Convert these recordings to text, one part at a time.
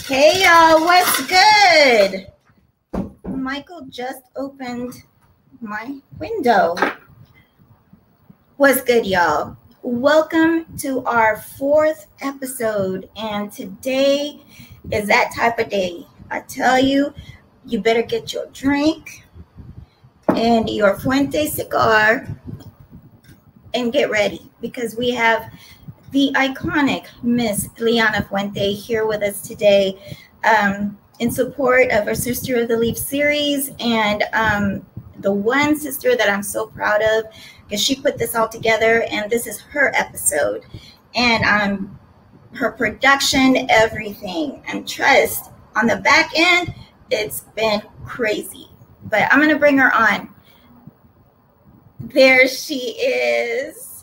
Hey y'all, what's good? Michael just opened my window. What's good, y'all? Welcome to our 4th episode, and today is that type of day. I tell you, you better get your drink and your Fuente cigar and get ready, because we have the iconic Miss Liana Fuente here with us today in support of our Sister of the Leaf series, and the one sister that I'm so proud of, because she put this all together, and this is her episode, and her production, everything, and trust, on the back end, it's been crazy. But I'm going to bring her on. There she is.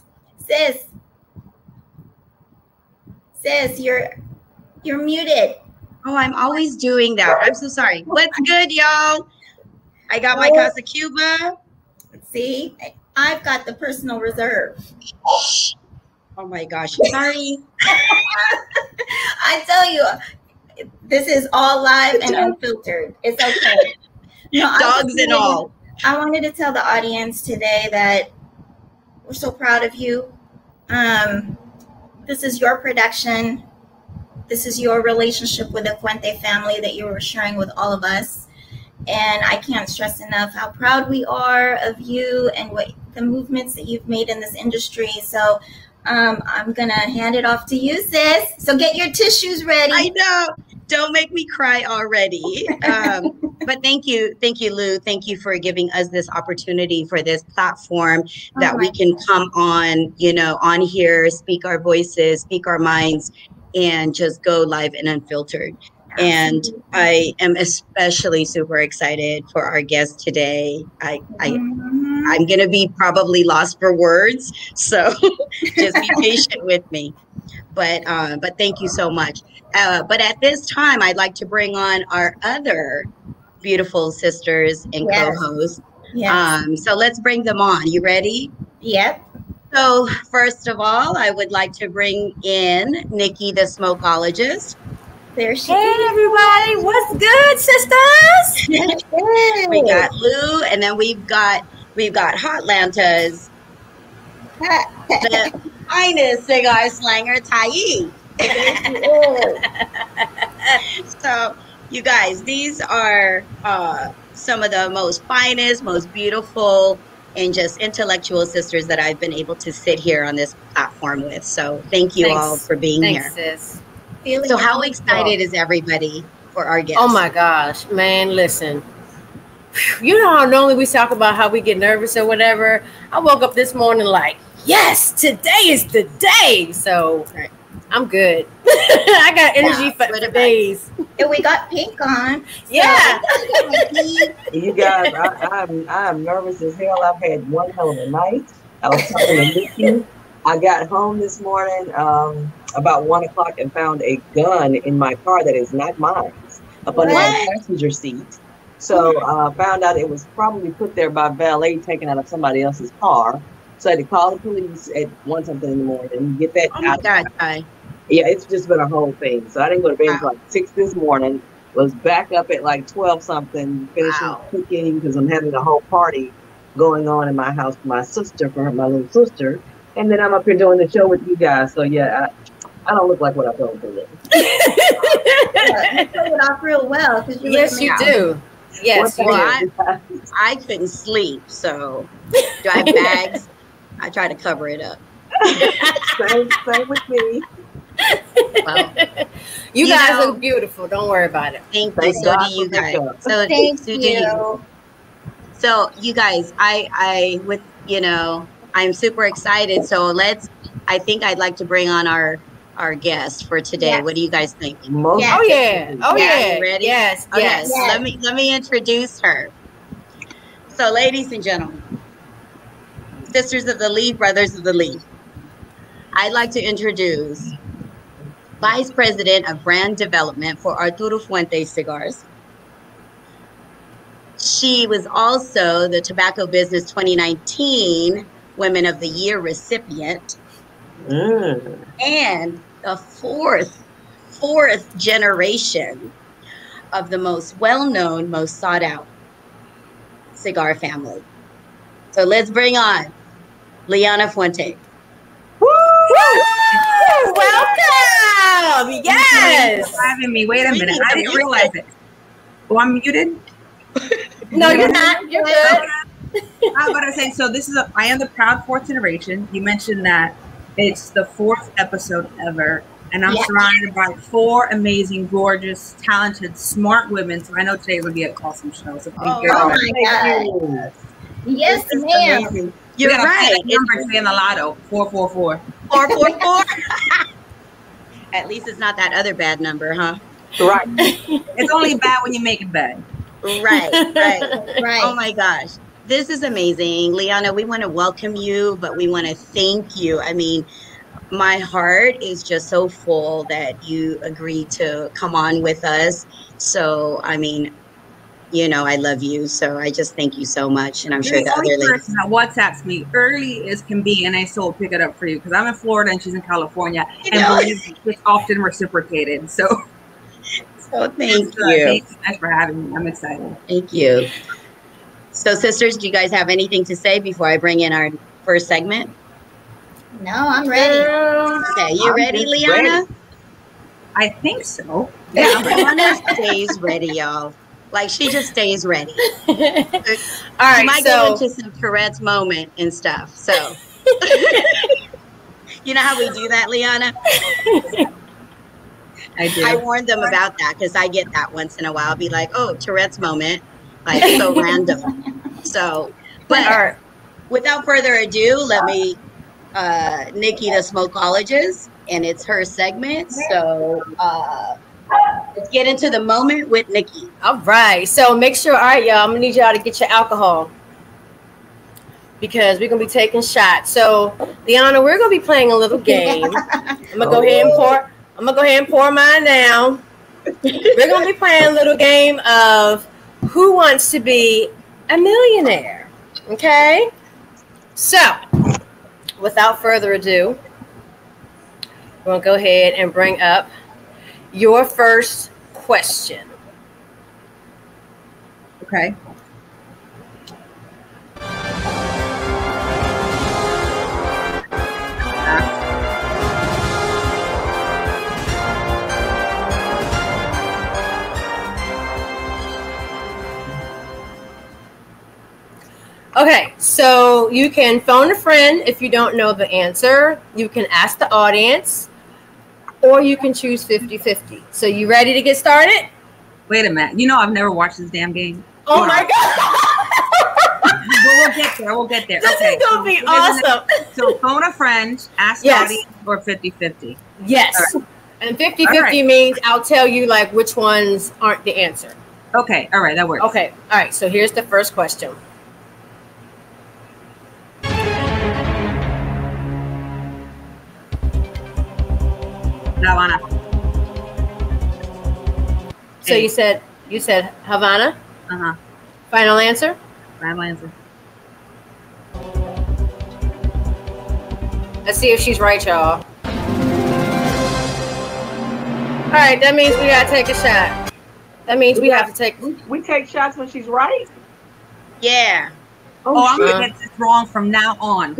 Sis, you're muted. Oh, I'm always doing that. I'm so sorry. What's good, y'all? I got my Casa Cuba. See, I've got the personal reserve. Oh my gosh, sorry. I tell you, this is all live and unfiltered. It's okay. No, dogs and all. I wanted to tell the audience today that we're so proud of you. This is your production. This is your relationship with the Fuente family that you were sharing with all of us. And I can't stress enough how proud we are of you and what the movements that you've made in this industry. So I'm going to hand it off to you, sis. So get your tissues ready. I know. Don't make me cry already. But thank you, Lou. Thank you for giving us this opportunity, for this platform that we can come on, on here, speak our voices, speak our minds, and just go live and unfiltered. And I am especially super excited for our guest today. I'm going to be probably lost for words, so just be patient with me. But thank you so much. But at this time, I'd like to bring on our other beautiful sisters and co-hosts. Yes. So let's bring them on. You ready? Yep. So first of all, I would like to bring in Nikki, the smokeologist. There she is. Hey everybody, what's good, sisters? We got Lou, and then we've got Hotlanta's the finest cigar slanger, Tai. So you guys, these are some of the most finest, most beautiful, and just intellectual sisters that I've been able to sit here on this platform with. So thank you all for being here. Sis. So how excited is everybody for our guest? Oh my gosh, man, listen. You know how normally we talk about how we get nervous or whatever? I woke up this morning like, yes, today is the day. So I'm good. I got energy for days. And we got pink on. Yeah. You guys, I'm nervous as hell. I've had one hell of a night. I was talking to Nikki. I got home this morning about 1 o'clock and found a gun in my car that is not mine, up under my passenger seat. So found out it was probably put there by valet, taken out of somebody else's car. So I had to call the police at 1 something in the morning and get that out. God. Yeah, it's just been a whole thing. So I didn't go to bed until like 6 this morning. Was back up at like 12 something, finishing cooking because I'm having a whole party going on in my house for my sister, for my little sister. And then I'm up here doing the show with you guys. So yeah, I don't look like what I told you. You put it off real well. Yes, you do. Yes, well, I couldn't sleep. So do I have bags? I try to cover it up. Same with me. Well, you guys look beautiful. Don't worry about it. Thank you. So do you guys. So thank you. So you guys, I'm super excited. So I think I'd like to bring on our guest for today. Yes. What do you guys think? Oh yeah. You ready? Yes. Yes. Let me introduce her. So ladies and gentlemen, sisters of the Leaf, brothers of the Leaf, I'd like to introduce Vice President of Brand Development for Arturo Fuente Cigars. She was also the Tobacco Business 2019 Women of the Year recipient. And the fourth fourth generation of the most well-known, most sought-out cigar family. So let's bring on Liana Fuente. Woo! Welcome! Yes! For having me. Wait a minute. I didn't realize it. Oh, I'm muted? No, you're not. You're good. I'm about to say, so I am the proud fourth generation. You mentioned that it's the fourth episode ever. And I'm surrounded by 4 amazing, gorgeous, talented, smart women. So I know today's going to be an awesome show. So thank you. Oh my God. Yes, ma'am. You're right. Number in the lotto, 444. 444. At least it's not that other bad number, huh? Right. It's only bad when you make it bad. Right. Oh my gosh. This is amazing. Liana, we want to welcome you, but we want to thank you. I mean, my heart is just so full that you agreed to come on with us. So, I mean, you know, I love you. So I just thank you so much. And I'm sure the other ladies. That WhatsApps me early as can be, and I still pick it up for you because I'm in Florida and she's in California. And it's often reciprocated. So thank you. Thank you guys for having me. I'm excited. Thank you. So, sisters, do you guys have anything to say before I bring in our first segment? No, I'm ready. Okay, you ready, Liana? Ready. I think so. Yeah, Liana stays ready, y'all. Like, she just stays ready. All right, she might go into some Tourette's moment and stuff. So, you know how we do that, Liana? I do. I warned them about that because I get that once in a while. I'll be like, oh, Tourette's moment. Like, so random. So, but without further ado, let me, Nikki the Smokeologist, and it's her segment. So, let's get into the moment with Nikki. All right. So make sure, all right, y'all, I'm going to need y'all to get your alcohol because we're going to be taking shots. So, Liana, we're going to be playing a little game. I'm going to go ahead and pour mine down. We're going to be playing a little game of Who Wants to Be a Millionaire? Okay? So, without further ado, we're going to go ahead and bring up your first question. Okay. Okay, so you can phone a friend if you don't know the answer. You can ask the audience, or you can choose 50-50. So you ready to get started? Wait a minute. You know I've never watched this damn game. Oh my God. We'll get there. This is going to be awesome. So phone a friend, ask the audience, or 50-50. Yes. Right. And 50-50 means I'll tell you like which ones aren't the answer. Okay. All right. That works. Okay. All right. So here's the first question. Havana. So you said Havana? Uh-huh. Final answer? Final answer. Let's see if she's right, y'all. All right, that means we gotta take a shot. That means we have to take. We take shots when she's right. Yeah. Oh, I'm gonna get this wrong from now on.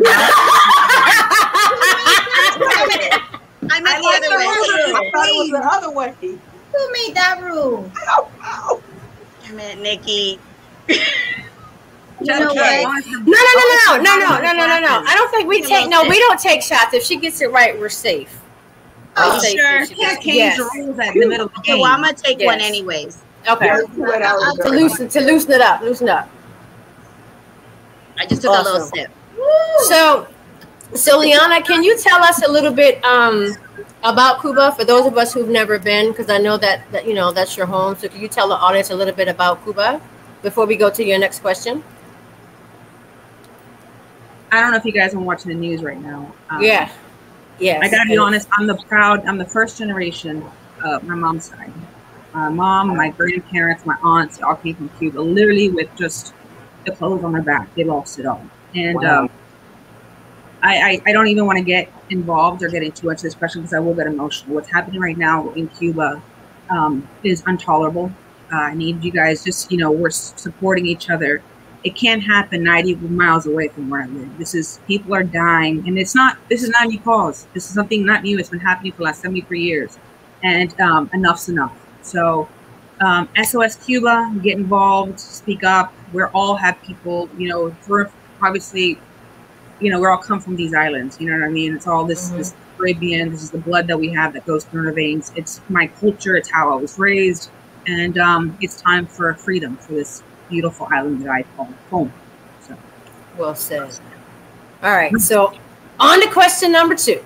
I meant the other way. I thought it was the other way. Who made that rule? I don't know. I meant Nikki. You know what? No. I don't think we take. No, we don't take shots. If she gets it right, we're safe. Oh, sure. Can't change the rules at the middle of the game. Well, I'm gonna take one anyways. Okay. To loosen it up. Loosen up. I just took a little sip. So Liana, can you tell us a little bit about Cuba for those of us who've never been? Because I know that you know that's your home. So can you tell the audience a little bit about Cuba before we go to your next question? I don't know if you guys are watching the news right now. Yeah. I gotta be honest. I'm the first generation of my mom's side. My mom, my grandparents, my aunts all came from Cuba, literally with just the clothes on their back. They lost it all, and I don't even want to get involved or get into too much of this question because I will get emotional. What's happening right now in Cuba is intolerable. I need you guys just, we're supporting each other. It can't happen 90 miles away from where I live. People are dying, and this is not new cause. This is something not new. It's been happening for the last 73 years, and enough's enough. So SOS Cuba, get involved, speak up. We all have people, we're obviously, we're all come from these islands, you know what I mean? It's all this Caribbean, this is the blood that we have that goes through our veins. It's my culture, it's how I was raised, and it's time for freedom for this beautiful island that I call home. So, well said. All right, so on to question number 2.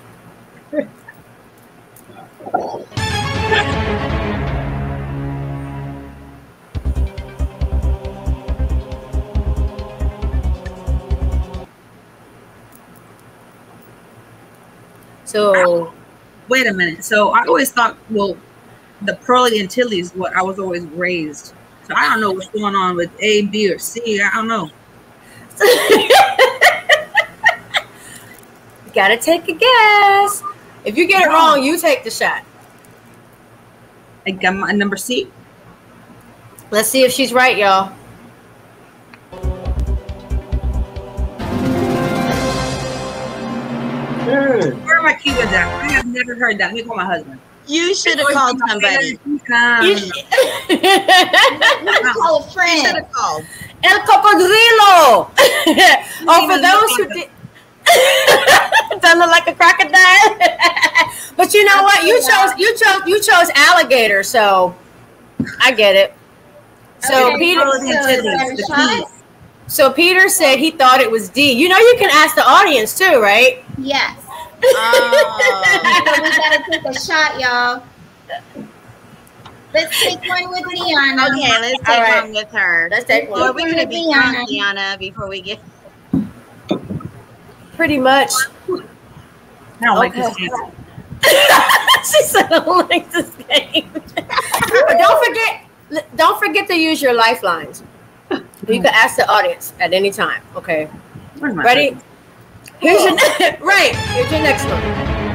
So, wait a minute. So I always thought, well, the Pearly Antilles is what I was always raised. So I don't know what's going on with A, B, or C. I don't know. You gotta take a guess. If you get it wrong, you take the shot. I got my number C. Let's see if she's right, y'all. Where are my Cubans at? I have never heard that. Let me call my husband. You should have called somebody. Call a friend. You should have called. El cocodrilo. Oh, for those who did. Doesn't look like a crocodile. But you know what? You chose alligator, so I get it. So Okay, so Peter said he thought it was D. You know you can ask the audience too, right? Yes. Oh. So we gotta take a shot, y'all. Let's take one with Liana. Okay, let's take one with her. Let's take one. Or we're gonna be on Liana before we get. Pretty much. I don't like this game. She said, I don't like this game. Don't forget to use your lifelines. You can ask the audience at any time. Okay. Ready? Here's your Here's your next one.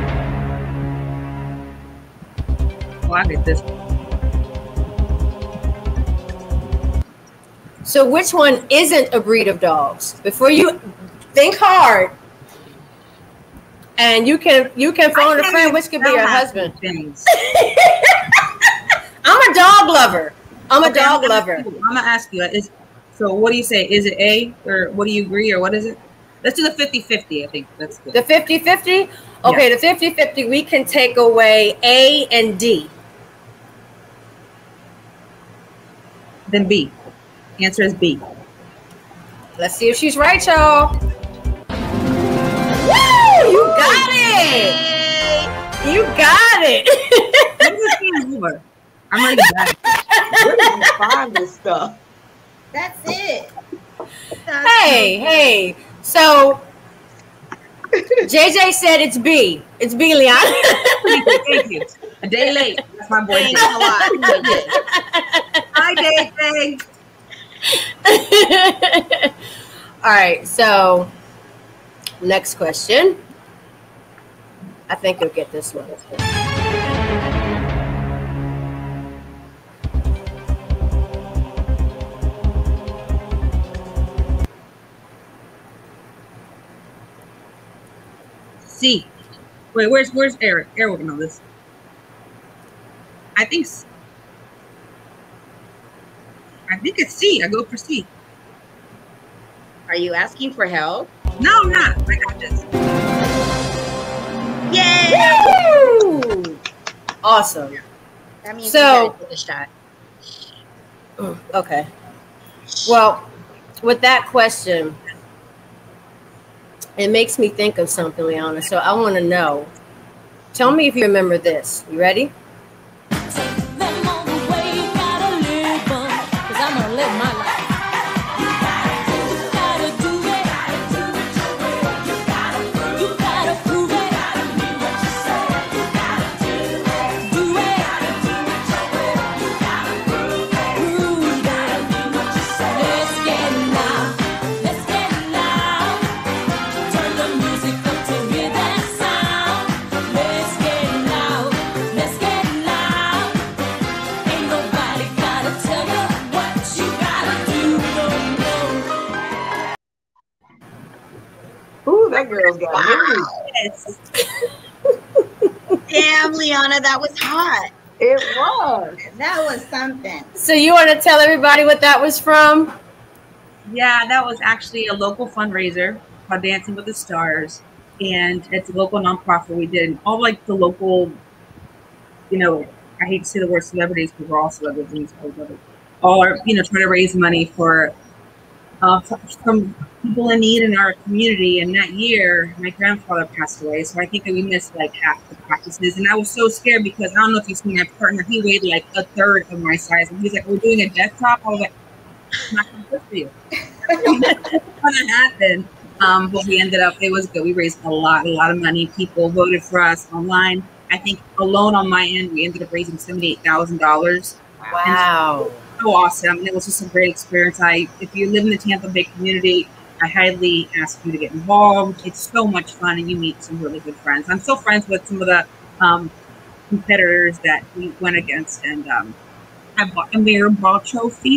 Well, I get this. So which one isn't a breed of dogs? Before you think hard, and you can phone a friend, which could be your husband. I'm a dog lover. I'm a dog lover. I'm gonna ask you. So what do you say? Is it A, or what do you agree, or what is it? Let's do the 50-50. I think that's good. The 50-50? Okay, yeah. The 50-50, we can take away A and D. Then B. The answer is B. Let's see if she's right, y'all. Woo! You got it! You got it! I'm ready to die. Where did you find this stuff? That's it. Hey. So, JJ said it's B. It's B, Liana. Thank you. A day late. That's my boy. Thanks a lot. Hi, JJ. All right. So, next question. I think you'll get this one. C. Wait, where's Eric? Eric will know this. I think it's C. I go for C. Are you asking for help? No, I'm not. I got this. Yay! Woo! Awesome. That means so, you gotta take a shot. Okay. Well, with that question, it makes me think of something, Liana. So I want to know. Tell me if you remember this. You ready? Let's get loud. Turn the music up. girls got married. Yes. Damn, Liana, that was hot. It was. That was something. So you want to tell everybody what that was from? Yeah, that was actually a local fundraiser called Dancing with the Stars. And it's a local nonprofit. We did all like the local, you know, I hate to say the word celebrities because we're all celebrities, all are, you know, trying to raise money for some people in need in our community. And that year, my grandfather passed away. So I think that we missed like half the practices. And I was so scared because I don't know if you've seen my partner. He weighed like a third of my size. And he's like, we're doing a death talk. I was like, I'm not going to for you. What's going to happen? But we ended up, it was good. We raised a lot of money. People voted for us online. I think alone on my end, we ended up raising $78,000. Wow. So awesome. And it was just a great experience. If you live in the Tampa Bay community, I highly ask you to get involved. It's so much fun and you meet some really good friends. I'm still friends with some of the competitors that we went against, and I bought a mirror ball trophy.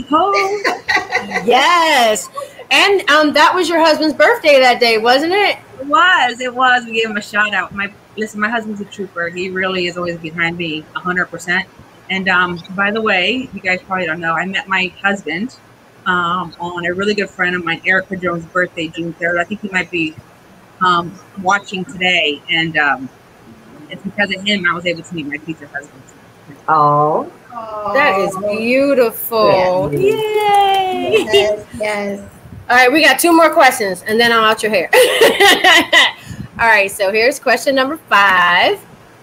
Yes. And that was your husband's birthday that day, wasn't it? It was. We gave him a shout out. My husband's a trooper. He really is always behind me 100%. And by the way, you guys probably don't know, I met my husband on a really good friend of mine, Erica Jones' birthday, June 3rd. I think he might be watching today. And it's because of him I was able to meet my future husband. Oh. That is beautiful. Yeah. Yay. Yes. All right, we got 2 more questions, and then I'll out your hair. All right, so here's question number 5.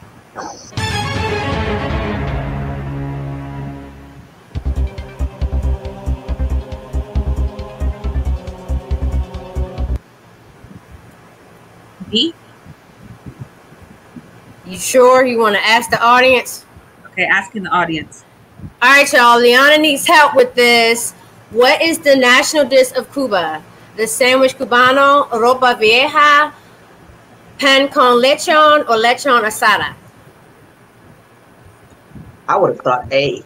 B? You sure you want to ask the audience? Okay, asking the audience. All right, y'all. Liana needs help with this. What is the national dish of Cuba? The sandwich cubano, ropa vieja, pan con lechon, or lechon asada? I would have thought A.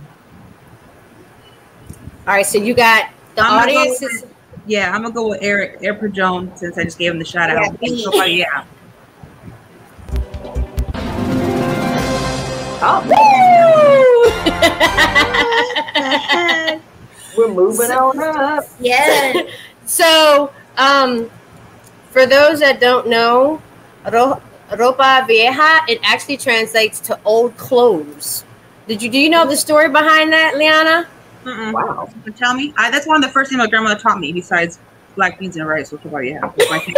All right, so you got the audience. Yeah, I'm gonna go with Erica Jones since I just gave him the shout out. Yeah. Oh. We're moving on up. Yes. So, for those that don't know, ropa vieja, it actually translates to old clothes. Do you know the story behind that, Liana? Wow. Tell me. That's one of the first things my grandmother taught me besides black beans and rice, which about you have.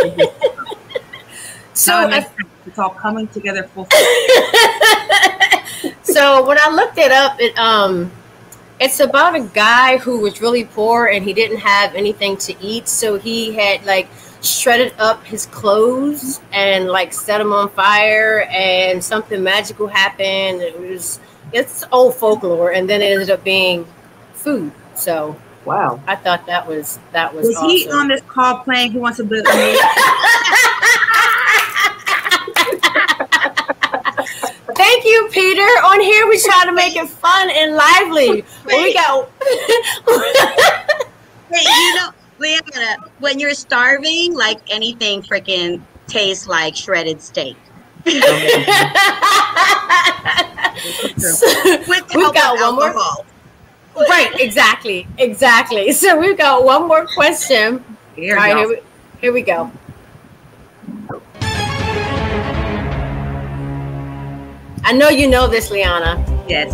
So it's all coming together full circle. So when I looked it up, it's about a guy who was really poor and he didn't have anything to eat, so he had like shredded up his clothes and like set them on fire, and something magical happened. It's old folklore, and then it ended up being food. So wow, I thought that was Was awesome. he on this call playing Who Wants to Build? Thank you, Peter. On here, we try to make it fun and lively. We got. Hey, you know, Liana, when you're starving, like anything freaking tastes like shredded steak. We've got one more. Right, exactly. So we've got one more question. All right, here we go. I know you know this, Liana. Yes.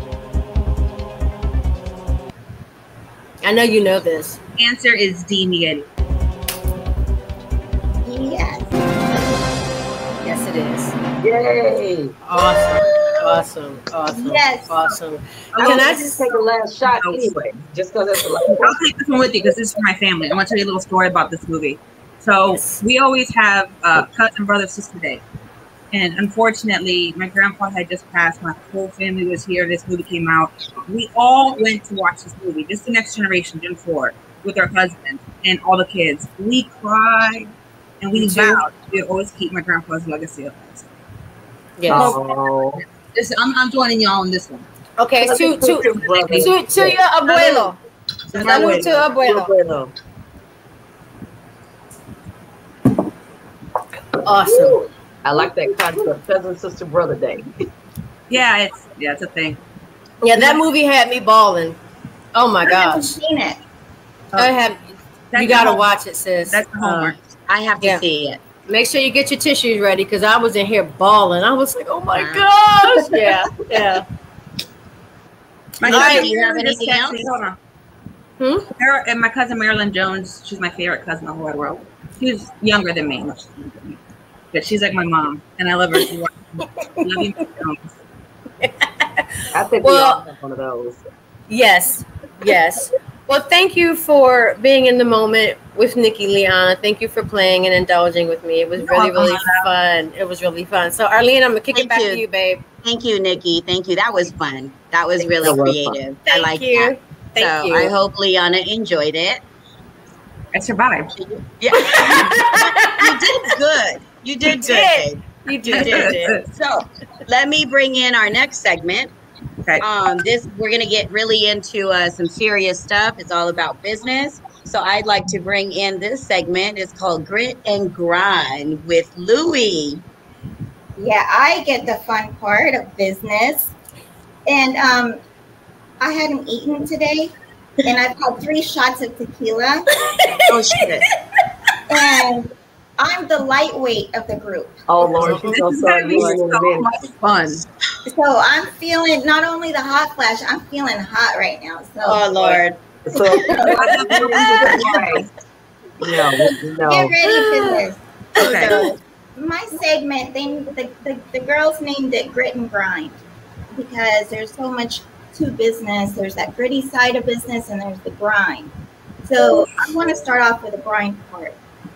I know you know this. Answer is D, Miguel. Yes. Yes, it is. Yay! Awesome. Yes. Awesome. Can I just take a last shot anyway? Just because it's the last. I'll take this one with you because this is for my family. I want to tell you a little story about this movie. So we always have cousin, brother, sister day. And unfortunately, my grandpa had just passed. My whole family was here. This movie came out. We all went to watch this movie. This is The Next Generation, Gen 4, with our husband and all the kids. We cried and we vowed we'd always keep my grandpa's legacy of us. Yes. Oh. I'm joining y'all on this one. Okay, to your abuelo. Salud to abuelo. Awesome. I like that concept, cousin, sister, brother day. Yeah, it's a thing. Yeah, that movie had me bawling. Oh my I haven't gosh. seen it. You gotta watch it, sis. That's the homework. I have to see it. Make sure you get your tissues ready because I was in here bawling. I was like, oh my gosh. Yeah. My cousin, do you have anything else? And my cousin Marilyn Jones, she's my favorite cousin in the whole world. She's younger than me. But she's like my mom, and I love her. Love you, Jones. I think we all have one of those. Yes. Well, thank you for being in the moment with Nikki, Liana. Thank you for playing and indulging with me. It was really fun. It was really fun. So, Arlene, I'm going to kick it back to you, babe. Thank you, Nikki. Thank you. That was fun. That was really creative. I like that. Thank you. I hope Liana enjoyed it. I survived. Yeah. You did good. You did good. You did. So, let me bring in our next segment. Okay. We're gonna get really into some serious stuff. It's all about business. So I'd like to bring in this segment. It's called Grit and Grind with Louie. Yeah, I get the fun part of business, and I hadn't eaten today, and I've had 3 shots of tequila. Oh shit! And I'm the lightweight of the group. Oh Lord, she's so sorry. So much fun. So I'm feeling not only the hot flash, I'm feeling hot right now. So Oh Lord. So no. Get ready for this. Okay. So my segment, the girls named it Grit and Grind because there's so much to business. There's that gritty side of business and there's the grind. So I want to start off with the grind part.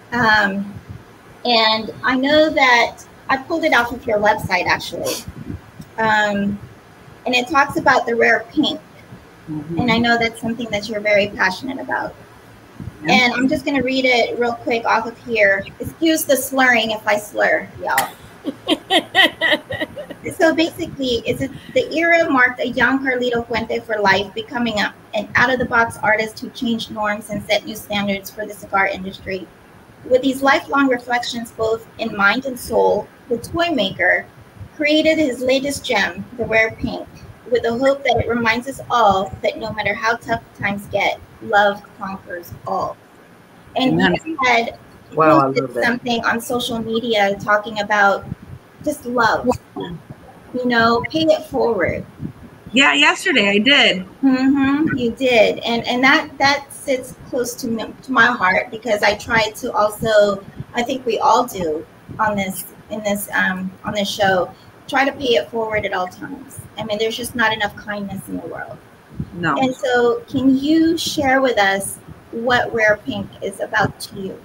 And I know that I pulled it off of your website actually. And it talks about the rare pink. And I know that's something that you're very passionate about. And I'm just going to read it real quick off of here. Excuse the slurring if I slur, y'all. So basically, the era marked a young Carlito Fuente for life, becoming an out-of-the-box artist who changed norms and set new standards for the cigar industry. With these lifelong reflections both in mind and soul, the toy maker created his latest gem, the rare pink, with the hope that it reminds us all that no matter how tough times get, love conquers all. And you had posted something on social media talking about just love, pay it forward. Yeah, yesterday I did. You did, and that sits close to my heart because I try to also, I think we all do on this show, try to pay it forward at all times. I mean, there's just not enough kindness in the world. No. And so, can you share with us what Rare Pink is about to you?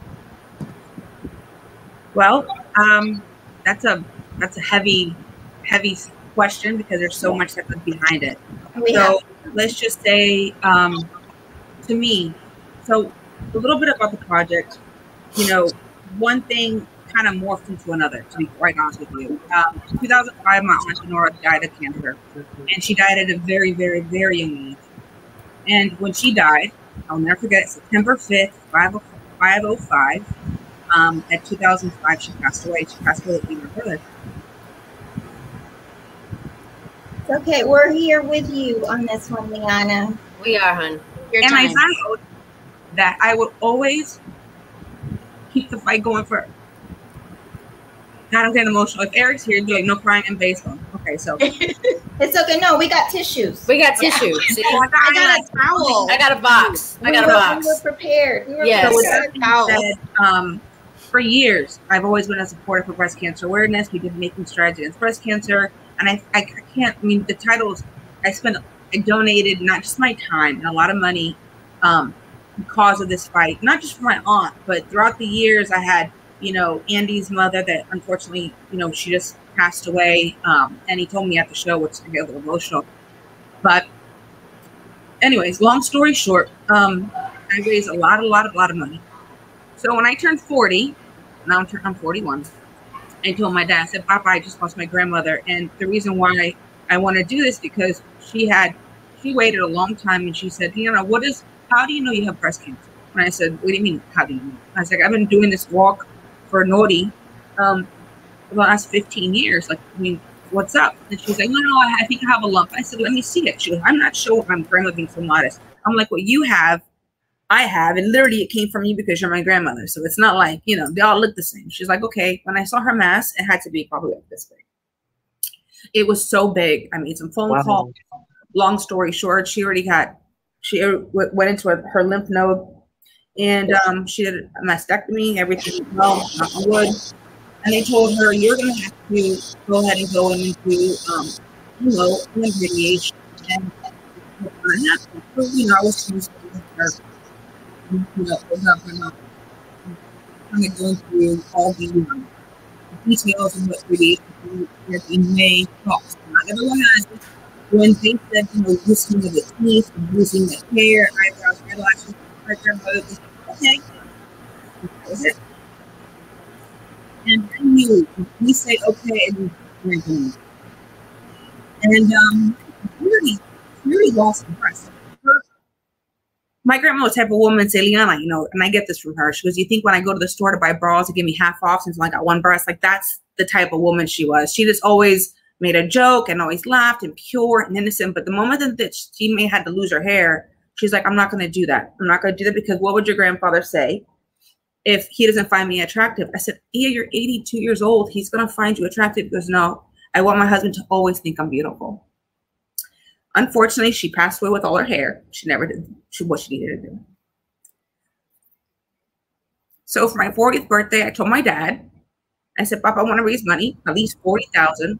Well, that's a heavy question because there's so much that goes behind it. Let's just say, to me, so a little bit about the project, one thing kind of morphed into another, to be quite honest with you. 2005, my aunt Nora died of cancer, and she died at a very, very, very young age. And when she died, I'll never forget, September 5th, 505, at 2005, she passed away. She passed away with her brother. Okay, we're here with you on this one, Liana. We are, hon. I vowed that I would always keep the fight going for. God, I'm getting emotional. If Eric's here, he'd be like, no crying in baseball. Okay, so. It's okay. No, we got tissues. We got tissues. See? I got a towel. I got a box. We were prepared. For years, I've always been a supporter for breast cancer awareness. We've been making strides against breast cancer. And I can't, the titles, I donated not just my time and a lot of money because of this fight, not just for my aunt, but throughout the years I had, Andy's mother that unfortunately, she just passed away. And he told me at the show, which I get a little emotional. But anyways, long story short, I raised a lot of money. So when I turned 40, now I'm 41, I told my dad, I said, Papa, I just lost my grandmother. And the reason why I want to do this because she waited a long time and she said, how do you know you have breast cancer? And I said, what do you mean, how do you know? I was like, I've been doing this walk for Nori the last 15 years. Like, I mean, what's up? And she's like, no, I think I have a lump. I said, let me see it. She goes, I'm not sure. I'm grandma being so modest. I'm like, what you have, I have. And literally it came from you because you're my grandmother. So it's not like, you know, they all look the same. She's like, okay. When I saw her mass, it had to be probably like this big. It was so big. I made some phone calls. Long story short, she already went into her lymph node, and she did a mastectomy. Everything was well, wood. And they told her, you're going to have to go ahead and go into, radiation. And so, you know, I was used to her, kind of going through all the details of what radiation may cost. Not everyone has it. When they said, you know, losing the teeth, losing the hair, eyebrows, eyelashes, my grandmother was like, okay, that was it. And I knew we say okay, and really lost impressed. My grandma was the type of woman say, Liana, you know, and I get this from her. She goes, you think when I go to the store to buy bras to give me half off since I got one breast? Like, that's the type of woman she was. She just always made a joke and always laughed and pure and innocent. But the moment that she may had to lose her hair, she's like, I'm not going to do that. I'm not going to do that because what would your grandfather say if he doesn't find me attractive? I said, yeah, you're 82 years old. He's going to find you attractive. He goes, no, I want my husband to always think I'm beautiful. Unfortunately, she passed away with all her hair. She never did what she needed to do. So for my 40th birthday, I told my dad, I said, Papa, I want to raise money, at least $40,000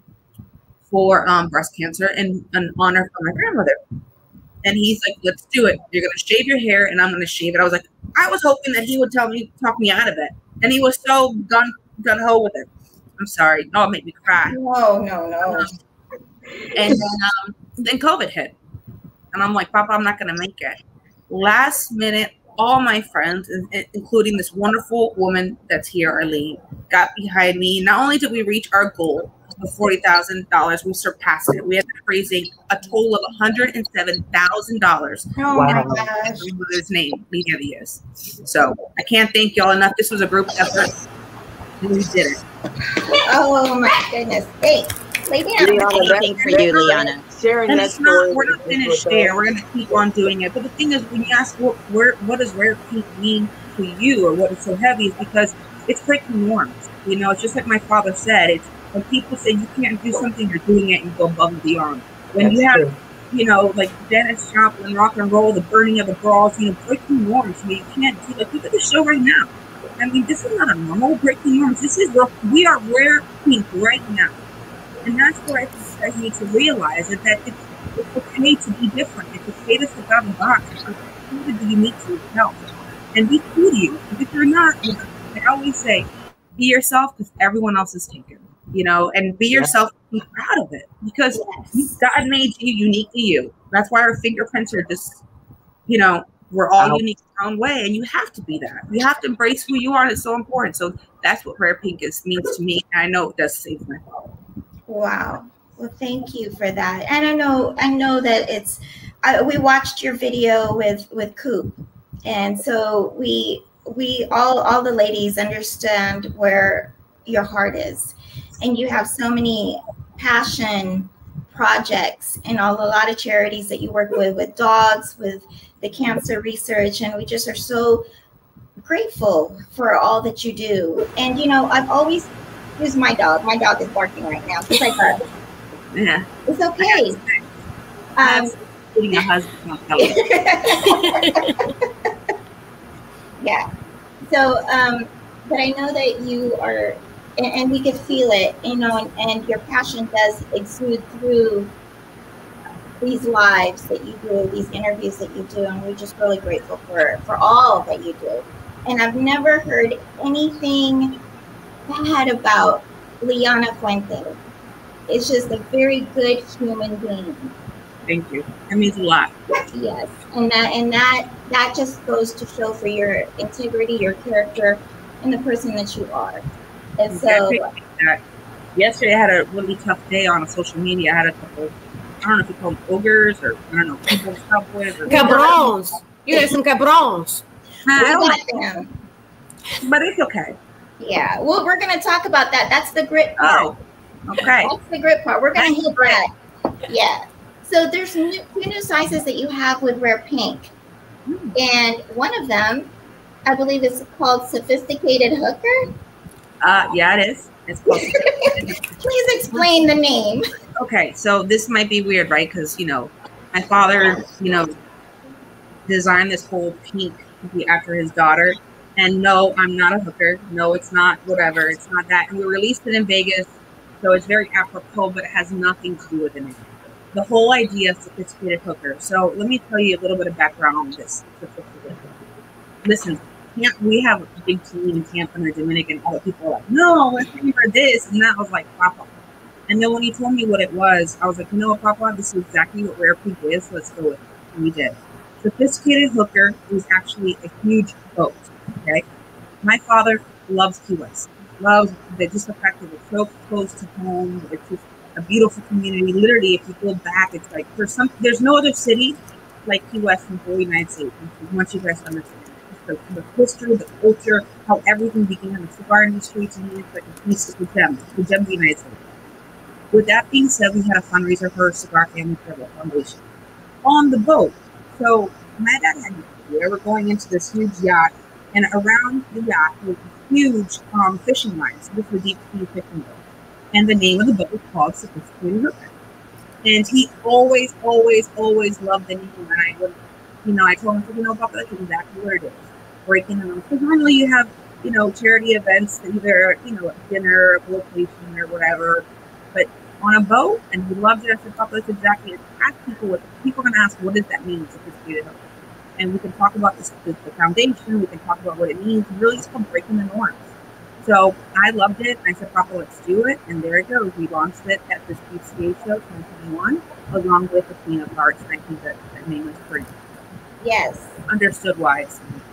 for breast cancer and an honor for my grandmother. And he's like, let's do it. You're going to shave your hair and I'm going to shave it. I was like, I was hoping that he would talk me out of it. And he was so gun-ho with it. I'm sorry. Oh, it made me cry. No. And then COVID hit. And I'm like, Papa, I'm not going to make it. Last minute, all my friends, including this wonderful woman that's here, Arlene, got behind me. Not only did we reach our goal of $40,000, we surpassed it. We ended up raising a total of $107,000. Oh my gosh. His name, Liana years. So I can't thank y'all enough. This was a group effort. And we did it. Oh my goodness. Hey, anything for you, Liana. And it's not, we're not finished there. We're going to keep on doing it. But the thing is, when you ask what does rare pink mean to you, or what is so heavy, is because it's breaking norms. You know, it's just like my father said. It's when people say you can't do something, you're doing it and you go above and beyond. When you have, you know, like Dennis Joplin, rock and roll, the burning of the bras, you know, breaking norms. I mean, you can't do, like, look at the show right now. I mean, this is not a normal breaking norms. This is we are rare pink right now. And that's what I think you guys need to realize, is that it's okay to be different. It's okay to step out of the box. It's okay to be unique to yourself. And be true to you. If you're not, you know, I always say, be yourself because everyone else is taken. You know, and be yourself, be proud of it. Because God made you unique to you. That's why our fingerprints are just, you know, we're all unique in our own way. And you have to be that. You have to embrace who you are. And it's so important. So that's what rare pink means to me. And I know it does save my father. Wow. Well, thank you for that. And I know that we watched your video with Coop. And so we all the ladies understand where your heart is. And you have so many passion projects and a lot of charities that you work with dogs, with the cancer research. And we just are so grateful for all that you do. And, you know, I've always used my dog. My dog is barking right now because I love it. Yeah. It's okay. Getting a husband. Yeah. So, but I know that you are, and we can feel it, you know, and your passion does exude through these lives that you do, these interviews that you do, and we're just really grateful for all that you do. And I've never heard anything bad about Liana Fuente. It's just a very good human being. Thank you. That means a lot. Yes, and that just goes to show for your integrity, your character, and the person that you are. And so, yesterday I had a really tough day on social media. I had a couple, I don't know if you call them ogres or I don't know, people's cowboys or cabrons. You had some cabrons. we got them. But it's okay. Yeah. Well, we're going to talk about that. That's the grit part. Oh, okay. That's the grit part. We're going to hit that. Yeah. So there's two new sizes that you have with Rare Pink. And one of them, I believe, is called Sophisticated Hooker. Yeah, it is. It's called. Please explain the name. Okay, so this might be weird, right? Because my father, designed this whole pink to be after his daughter. And no, I'm not a hooker. No, it's not. Whatever. It's not that. And we released it in Vegas, so it's very apropos, but it has nothing to do with the name. The whole idea of sophisticated hooker. So let me tell you a little bit of background on this. Listen, we have a big team in Tampa and the Dominican. All the people are like, no, let's remember this. And that was like, Papa. And then when he told me what it was, I was like, you know what, Papa, this is exactly what Rare Pink is. Let's go with it. And we did. Sophisticated hooker is actually a huge boat. Okay. My father loves Key West. Loves just the fact that it's so close to home. It's just a beautiful community. Literally, if you go back, it's like there's no other city like Key West in the whole United States. Once you guys understand the history, the culture, how everything began in the cigar industry, to me, it's like a piece of the gem of the United States. With that being said, we had a fundraiser for Cigar Family Foundation on the boat. So my dad had no idea. We're going into this huge yacht, and around the yacht was huge fishing lines. This was a deep sea fishing boat. And the name of the boat was called Sophisticated Hooker. And he always, always, always loved the name. And I told him, Papa, that's exactly what it is. Breaking them. Because normally you have, charity events, either, a dinner, a location, or whatever. But on a boat, and he loved it. I said, Papa, that's exactly it. Ask people are going to ask, what does that mean, sophisticated hooker? And we can talk about the foundation. We can talk about what it means. Really, it's called breaking the norms. So I loved it. I said, Papa, let's do it. And there it goes. We launched it at this PCA show 2021, along with the Queen of Hearts. And I think that name was pretty. Yes. Understood why.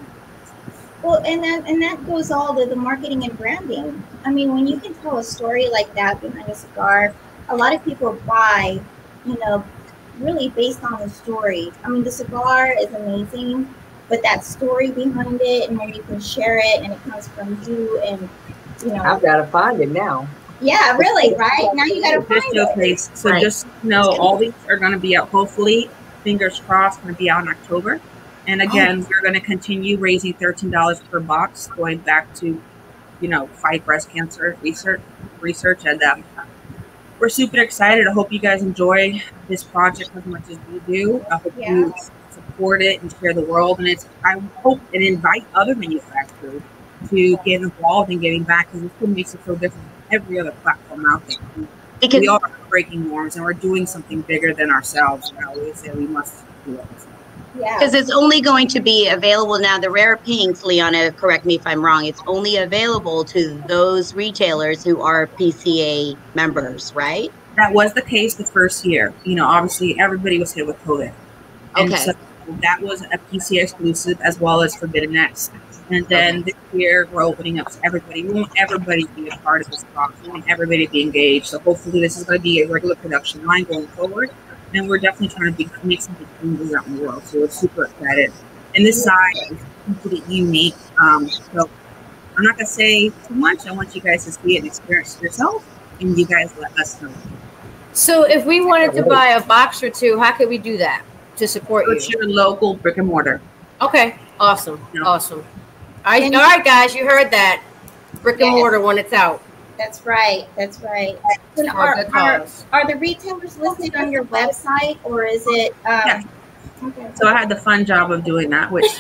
Well, and that goes all to the marketing and branding. I mean, when you can tell a story like that behind a cigar, a lot of people buy, really based on the story. I mean, the cigar is amazing, but that story behind it, and when you can share it, and it comes from you, and I've got to find it now. Yeah, really, right? Now you got to find it. So right. Just all these are going to be out. Hopefully, fingers crossed, going to be out in October. And again, we're going to continue raising $13 per box, going back to, fight breast cancer research, and we're super excited. I hope you guys enjoy this project as much as we do. I hope you support it and share the world. And I hope and invite other manufacturers to get involved in giving back, because this what makes it so different from every other platform out there. Because we are breaking norms, and we're doing something bigger than ourselves. And I always say we must do it. Because it's only going to be available now. The Rare Pinks, Liana, correct me if I'm wrong, it's only available to those retailers who are PCA members, right? That was the case the first year. Obviously everybody was hit with COVID. And so that was a PCA exclusive, as well as Forbidden X. And then this year we're opening up to everybody. We want everybody to be a part of this process. We want everybody to be engaged. So hopefully this is going to be a regular production line going forward. And we're definitely trying to make something changes out in the world. So we're super excited. And this side is completely unique. So I'm not going to say too much. I want you guys to see it and experience it yourself. And you guys let us know. So if we wanted to buy a box or two, how could we do that to support you? It's your local brick and mortar. Okay. Awesome. Awesome. All right, guys. You heard that. Brick and mortar when it's out. That's right. That's right. And are the retailers listed on your website, or is it? Okay. So I had the fun job of doing that, which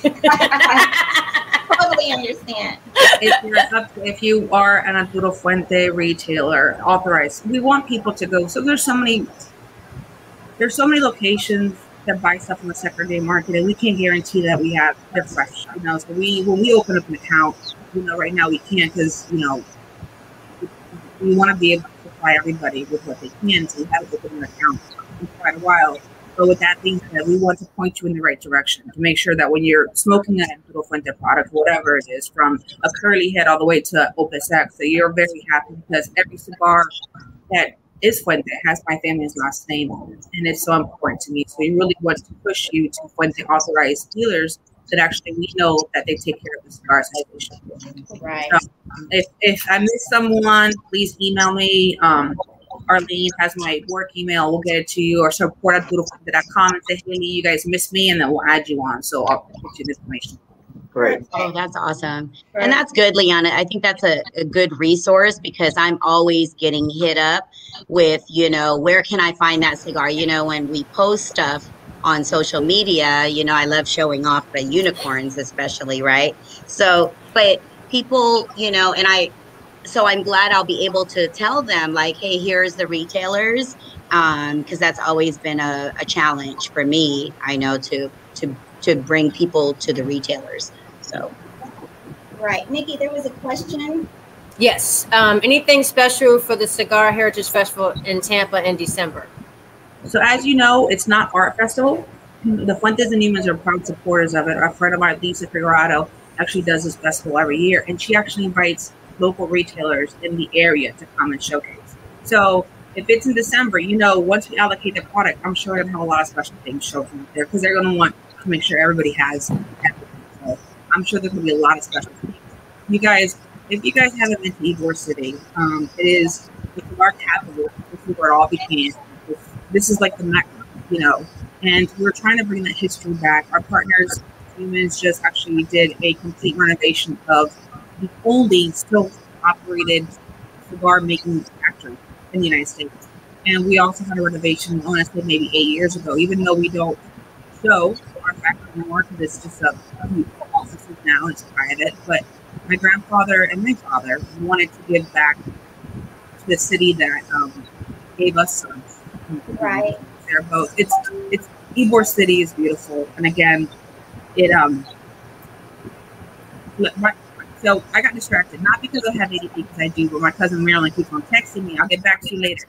totally understand. If you are an Arturo Fuente retailer authorized, we want people to go. So there's so many locations that buy stuff from the secondary market, and we can't guarantee that they're fresh. So when we open up an account, right now we can't, because we want to be able to supply everybody with what they can. So we have to open an account in quite a while. But with that being said, we want to point you in the right direction to make sure that when you're smoking an Arturo Fuente product, whatever it is, from a curly head all the way to Opus X, that you're very happy, because every cigar that is Fuente has my family's last name on it, and it's so important to me. So we really want to push you to Fuente authorized dealers that actually we know that they take care of the cigar situation. Right. So, if I miss someone, please email me. Arlene has my work email. We'll get it to you, or support@goodfuente.com and say, hey, you guys missed me, and then we'll add you on. So I'll get you the information. Great. Oh, that's awesome. And that's good, Liana. I think that's a good resource because I'm always getting hit up with, where can I find that cigar? When we post stuff on social media, I love showing off the unicorns, especially, right? So, but people, so I'm glad I'll be able to tell them like, hey, here's the retailers. Because that's always been a challenge for me, I know, to bring people to the retailers. So, right. Nikki, there was a question. Yes. Anything special for the Cigar Heritage Festival in Tampa in December? So as you know, it's not art festival. The Fuentes and Newmans are proud supporters of it. Our friend of ours, Lisa Figueroa, actually does this festival every year, and she actually invites local retailers in the area to come and showcase. So if it's in December, once we allocate the product, I'm sure they're going to have a lot of special things shown there because they're going to want to make sure everybody has everything. So I'm sure there's going to be a lot of special things. You guys, if you guys haven't been to Ybor City, it is the cigar capital. This is where it all began. This is like the Mecca, and we're trying to bring that history back. Our partners, Humans, just actually did a complete renovation of the only still operated cigar making factory in the United States. And we also had a renovation, I want to say maybe 8 years ago, even though we don't show our factory anymore because it's just a few offices now, it's private. But my grandfather and my father wanted to give back to the city that gave us sons. Right. They're both. It's Ybor City is beautiful, and again, so I got distracted, not because I have ADD, because I do, but my cousin Marilyn keeps on texting me. I'll get back to you later.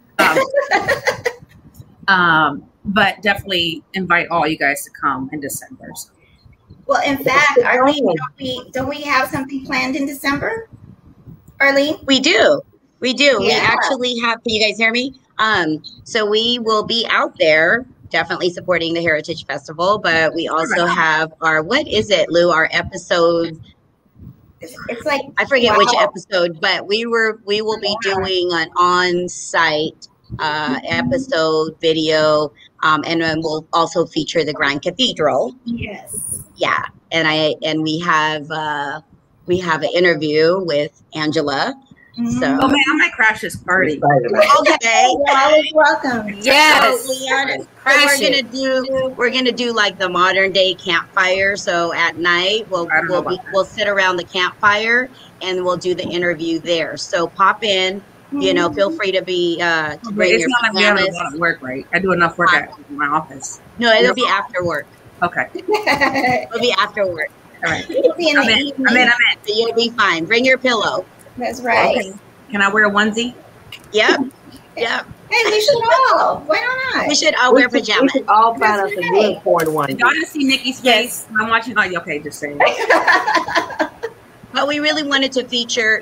But definitely invite all you guys to come in December. So. Well, in fact, Arlene, don't we have something planned in December? Arlene? We do. Yeah. We actually have, can you guys hear me? So we will be out there definitely supporting the Heritage Festival, but we also have what is it, Lou? Our episode. It's like, I forget which episode, but we will be doing an on-site episode video, and then we'll also feature the Grand Cathedral. Yes. Yeah, and we have an interview with Angela. So, oh man, I might crash this party. Okay, you're always welcome. Yes, so, Liana, we're gonna do like the modern day campfire. So at night we'll sit around the campfire and we'll do the interview there. So pop in. Feel free to be to bring your pajamas. It's not a lot of work, right? I do enough work at my office. No, it'll be after work. Okay, it'll be after work. All right. It'll be in the evening. I'm in. So you'll be fine. Bring your pillow. That's right. Okay. Can I wear a onesie? Yep. Yep. Hey, we should all. Why not? We should all wear pajamas. We should all find us a unicorn one. Did y'all just see Nikki's face? I'm watching. Oh, okay, just saying. But we really wanted to feature,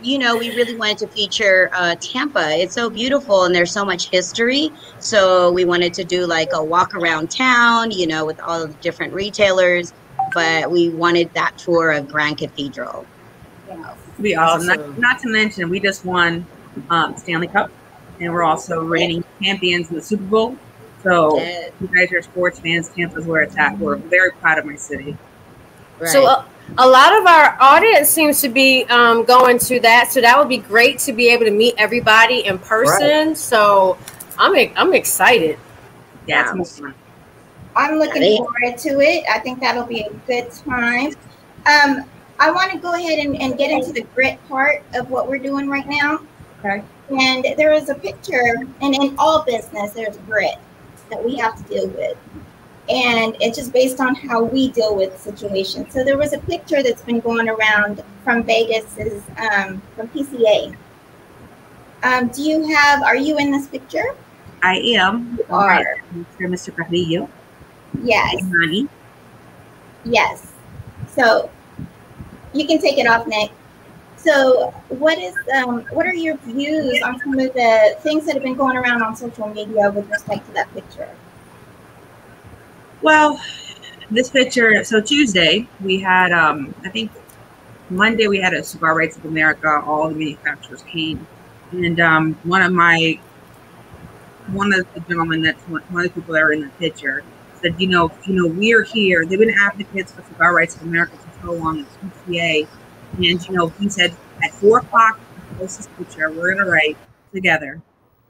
Tampa. It's so beautiful and there's so much history. So we wanted to do like a walk around town, with all the different retailers. But we wanted that tour of Grand Cathedral. To be awesome. Not to mention, we just won Stanley Cup, and we're also reigning champions in the Super Bowl. So you guys are sports fans. Tampa's where it's at. We're very proud of my city. Right. So a lot of our audience seems to be going to that. So that would be great to be able to meet everybody in person. Right. So I'm excited. Yeah, it's fun. I'm looking forward to it. I think that'll be a good time. I want to go ahead and get into the grit part of what we're doing right now. Okay. And there is a picture, and in all business, there's grit that we have to deal with. And it's just based on how we deal with situations. So there was a picture that's been going around from Vegas, from PCA. Are you in this picture? I am. You are. Mr. Carrillo. Yes. Honey. Yes. So you can take it off, Nick. So what are your views on some of the things that have been going around on social media with respect to that picture? Well, this picture. So Tuesday we had, I think Monday we had a Cigar Rights of America. All the manufacturers came, and one of the gentlemen, that's one of the people that are in the picture, said, we're here. They've been advocates for Cigar Rights of America for so long. It's PCA, and he said at 4 o'clock, post this picture. We're gonna write together.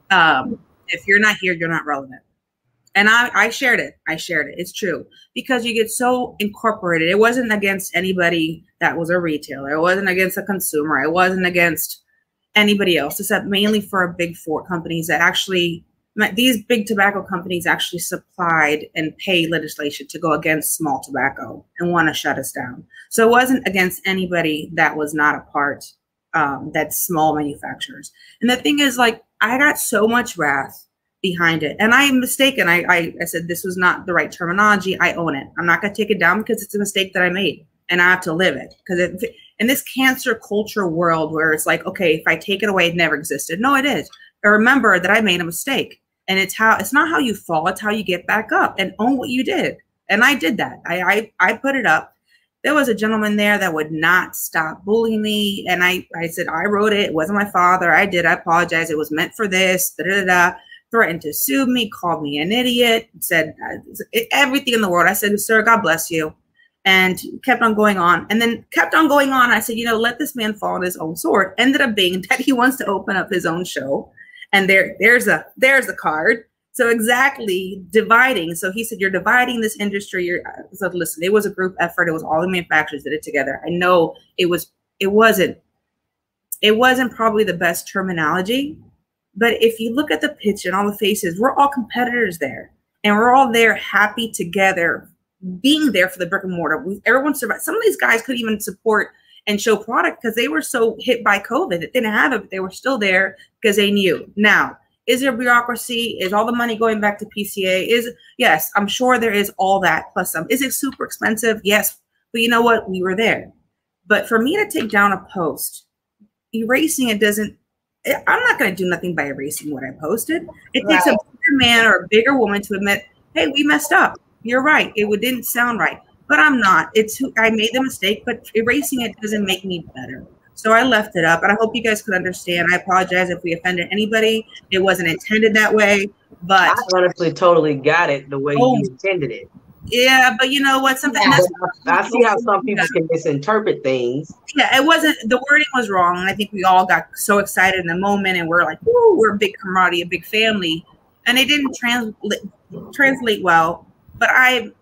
If you're not here, you're not relevant. And I shared it. It's true, because you get so incorporated. It wasn't against anybody that was a retailer. It wasn't against a consumer. It wasn't against anybody else, except mainly for big four companies that actually, these big tobacco companies actually supplied and paid legislation to go against small tobacco and want to shut us down. So it wasn't against anybody that was not a part, that's small manufacturers. And the thing is, like, I got so much wrath behind it. And I'm mistaken. I said this was not the right terminology. I own it. I'm not going to take it down because it's a mistake that I made and I have to live it. Because in this cancer culture world where it's like, okay, if I take it away, it never existed. No, it is. But remember that I made a mistake. And it's not how you fall, it's how you get back up and own what you did. And I did that. I put it up. There was a gentleman there that would not stop bullying me. And I said, I wrote it. It wasn't my father. I apologize. It was meant for this. Da-da-da-da. Threatened to sue me, called me an idiot, said everything in the world. I said, sir, God bless you. And kept on going on. And then kept on going on. I said, let this man fall on his own sword. Ended up being that he wants to open up his own show. And there's a card. So exactly dividing. So he said, you're dividing this industry. So listen, it was a group effort. It was all the manufacturers did it together. I know it wasn't probably the best terminology, but if you look at the pitch and all the faces, we're all competitors there, and we're all there happy together, being there for the brick and mortar. Everyone survived. Some of these guys couldn't even support and show product because they were so hit by COVID. They didn't have it, but they were still there because they knew. Now, is there bureaucracy? Is all the money going back to PCA? Yes, I'm sure there is all that plus some. Is it super expensive? Yes. But you know what? We were there. But for me to take down a post, erasing it doesn't, I'm not going to do nothing by erasing what I posted. It takes a bigger man or a bigger woman to admit, hey, we messed up. You're right. It didn't sound right. But I'm not. I made the mistake, but erasing it doesn't make me better. So I left it up, and I hope you guys could understand. I apologize if we offended anybody. It wasn't intended that way, but I honestly totally got it the way you intended it. Yeah, but you know what? Something I see how some people can misinterpret things. Yeah, it wasn't, the wording was wrong. And I think we all got so excited in the moment, and we're like, "Woo, we're a big camaraderie, a big family," and it didn't translate well. But I'm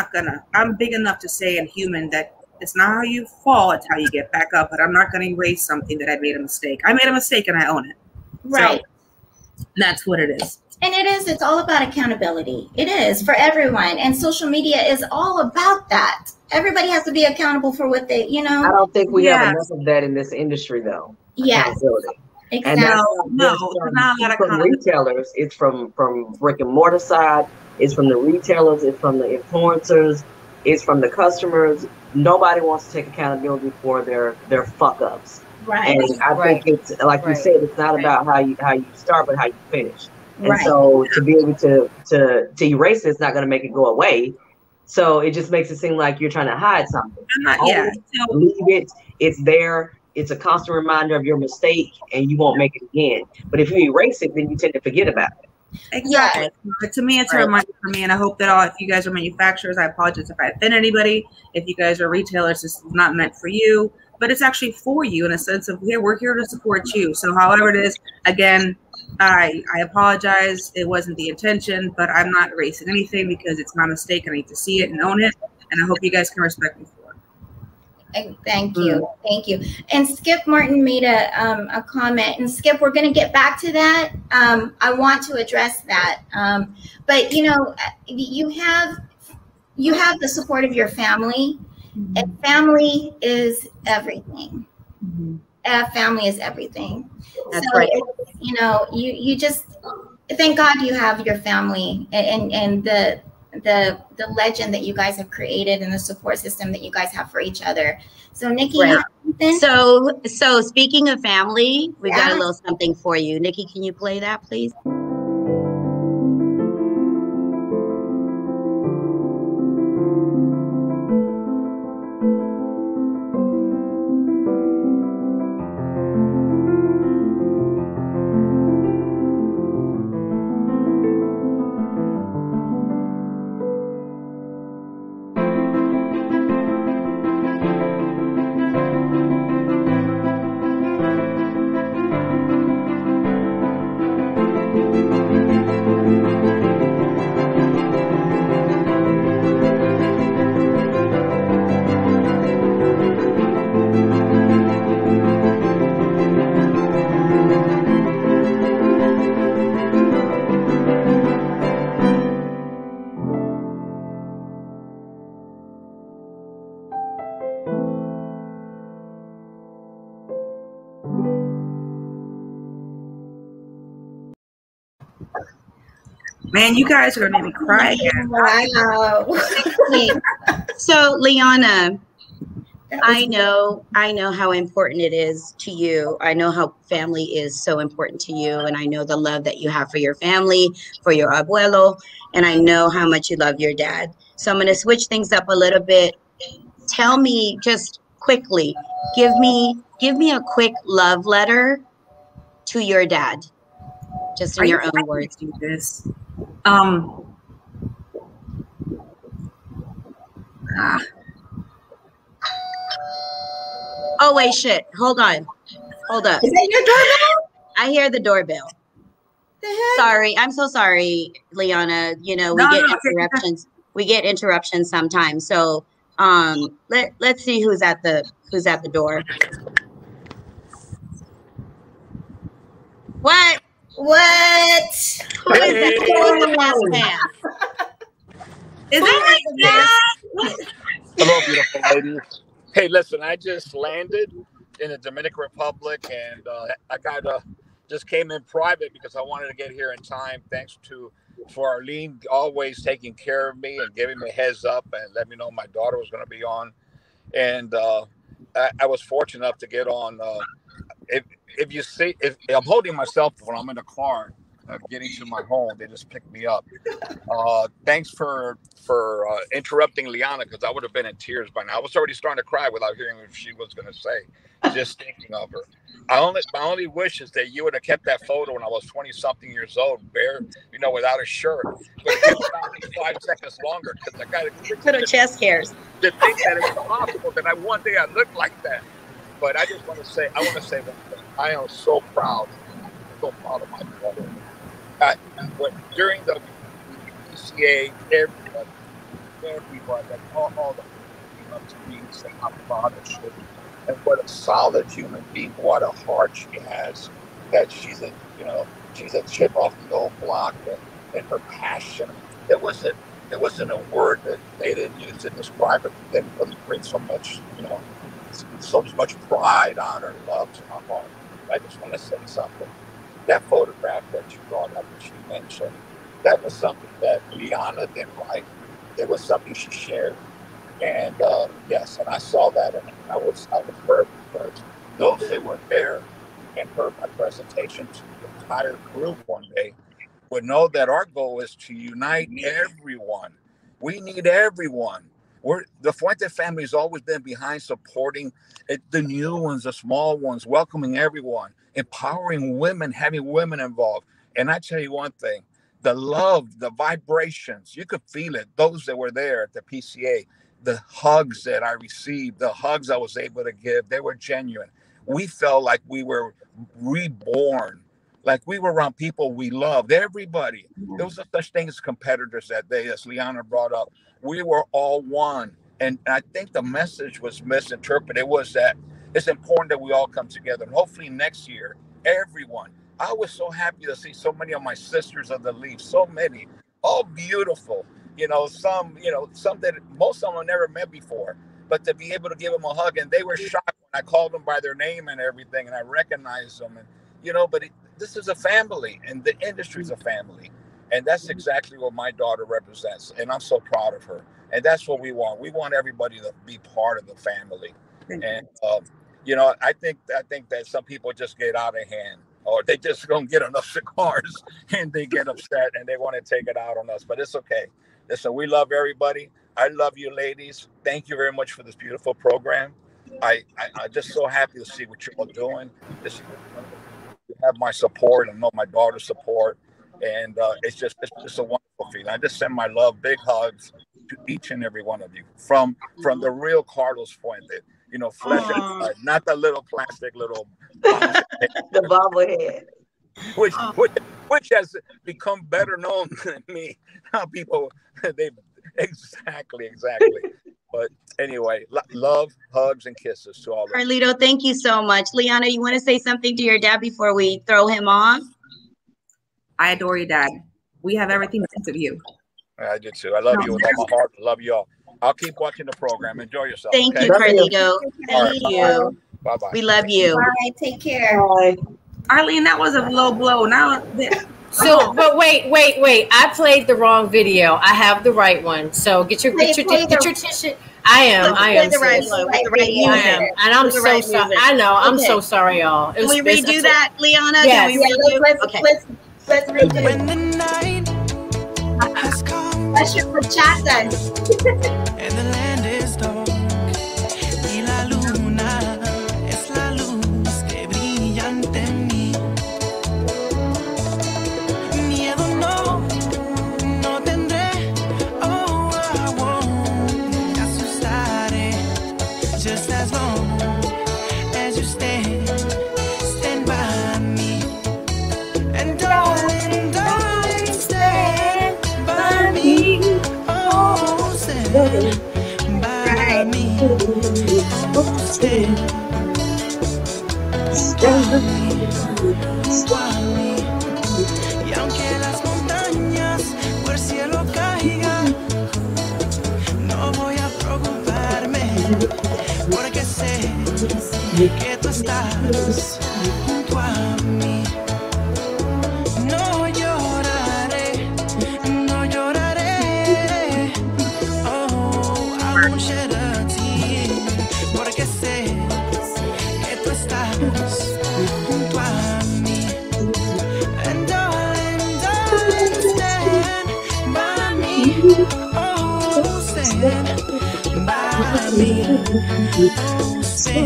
big enough to say and human that it's not how you fall, it's how you get back up. But I'm not going to erase something that I made a mistake. I made a mistake and I own it. Right. So that's what it is. And it's all about accountability. It is for everyone. And social media is all about that. Everybody has to be accountable for what they, I don't think we have enough of that in this industry, though. Yeah. Exactly. And not from retailers. It's from brick and mortar side. It's from the retailers. It's from the influencers. It's from the customers. Nobody wants to take accountability for their fuck ups. Right. And I think it's like you said. It's not about how you start, but how you finish. And so to be able to erase it's not going to make it go away. So it just makes it seem like you're trying to hide something. Leave it. It's there. It's a constant reminder of your mistake, and you won't make it again. But if you erase it, then you tend to forget about it. Exactly. Yeah. But to me, it's a reminder for me, and I hope that if you guys are manufacturers, I apologize if I offend anybody. If you guys are retailers, this is not meant for you, but it's actually for you in a sense of, we're here to support you. So however it is, again, I apologize. It wasn't the intention, but I'm not erasing anything because it's my mistake. I need to see it and own it, and I hope you guys can respect me for it. Thank you. Thank you. And Skip Martin made a comment. And Skip, we're going to get back to that. I want to address that. But, you have the support of your family. Mm-hmm. And family is everything. Mm-hmm. Family is everything. That's right. You just thank God you have your family and the legend that you guys have created and the support system that you guys have for each other. So Nikki, so speaking of family, we've got a little something for you. Nikki, can you play that, please? Man, you guys are gonna make me cry again. Wow. So, Liana, I know how important it is to you. I know how family is so important to you, and I know the love that you have for your family, for your abuelo, and I know how much you love your dad. So I'm going to switch things up a little bit. Tell me just quickly, give me a quick love letter to your dad, just in your own words. Do this. Oh wait, shit. Hold on. Hold up. Is that your doorbell? I hear the doorbell. The heck? Sorry, I'm so sorry, Liana. You know, we get interruptions. We get interruptions sometimes. So let's see who's at the door. What? What? Who is that? Who's the last man? Is that my dad? Hello, beautiful ladies. Hey, listen, I just landed in the Dominican Republic, and I just came in private because I wanted to get here in time. Thanks for Arlene always taking care of me and giving me a heads up and let me know my daughter was going to be on. And I was fortunate enough to get on. If you see, if I'm holding myself when I'm in the car getting to my home, they just picked me up. Thanks for interrupting Liana, because I would have been in tears by now. I was already starting to cry without hearing what she was going to say, just thinking of her. My only wish is that you would have kept that photo when I was 20-something years old, bare, without a shirt. But it kept me 5 seconds longer, because I got little chest hairs. To think that it's possible that one day I look like that. But I just want to say, one thing. I am so proud of my brother. During the PCA, everybody, all the people up to me saying how proud of she, and what a solid human being, what a heart she has. That she's a chip off the old block, and her passion. There wasn't a word that they didn't use to describe it. That really brings so much, so much pride, honor, love to my heart. I just want to say something. That photograph that you brought up, that you mentioned, that was something that Liana didn't write. It was something she shared. And yes, and I saw that, and I was hurt, because those that were there and heard my presentation to the entire group one day would know that our goal is to unite everyone. We need everyone. The Fuente family has always been behind supporting the new ones, the small ones, welcoming everyone, empowering women, having women involved. And I tell you one thing, the love, the vibrations, you could feel it. Those that were there at the PCA, the hugs that I received, the hugs I was able to give, they were genuine. We felt like we were reborn, like we were around people we loved, everybody. There was no such thing as competitors that day, as Liana brought up. We were all one. And I think the message was misinterpreted. It was that it's important that we all come together. And hopefully next year, everyone. I was so happy to see so many of my sisters of the Leaf, so many, all beautiful. Some that most of them I never met before. But to be able to give them a hug, and they were shocked when I called them by their name and everything, and I recognized them. And but this is a family, and the industry is a family. And that's exactly what my daughter represents. And I'm so proud of her. And that's what we want. We want everybody to be part of the family. And, I think that some people just get out of hand, or they just don't get enough cigars and they get upset and they want to take it out on us. But it's okay. Listen, we love everybody. I love you, ladies. Thank you very much for this beautiful program. I'm just so happy to see what you're all doing. You have my support and know my daughter's support. And it's just a wonderful feeling. I just send my love, big hugs to each and every one of you from the real Carlos Fuente, flesh and blood, not the little plastic little the bobblehead, which has become better known than me. How people exactly. But anyway, love, hugs, and kisses to all of you. Carlito, thank you so much. Liana, you want to say something to your dad before we throw him off? I adore you, Dad. We have everything because of you. I do too. I love you with all my heart. I love you all. I'll keep watching the program. Enjoy yourself. Thank you, Carlito. Thank you. Bye-bye. We love you. Bye. Take care. Bye. Arlene, that was a low blow. Now So, but wait. I played the wrong video. I have the right one. So get your tissue. I am. The right one with the right music. And I'm so sorry. I know. I'm so sorry, y'all. Can we redo that, Liana? Yes. Can we redo? Okay. Let's redo it. When the night has come That's your bachata. and the land is dark y la luna es la luz que brilla ante mí. Miedo no tendré. Oh, I won't me asustaré. Just as long as you stand by me. And darling, stand by me. Oh, stand by me. Oh, stand by me. Y aunque las montañas por el cielo caigan, no voy a preocuparme, porque sé que tú estás junto a mí. No lloraré, no lloraré. Oh, I won't shed a tear, porque sé que tú estás junto a mí. And darling, stand by me. Oh, stand by me. Oh,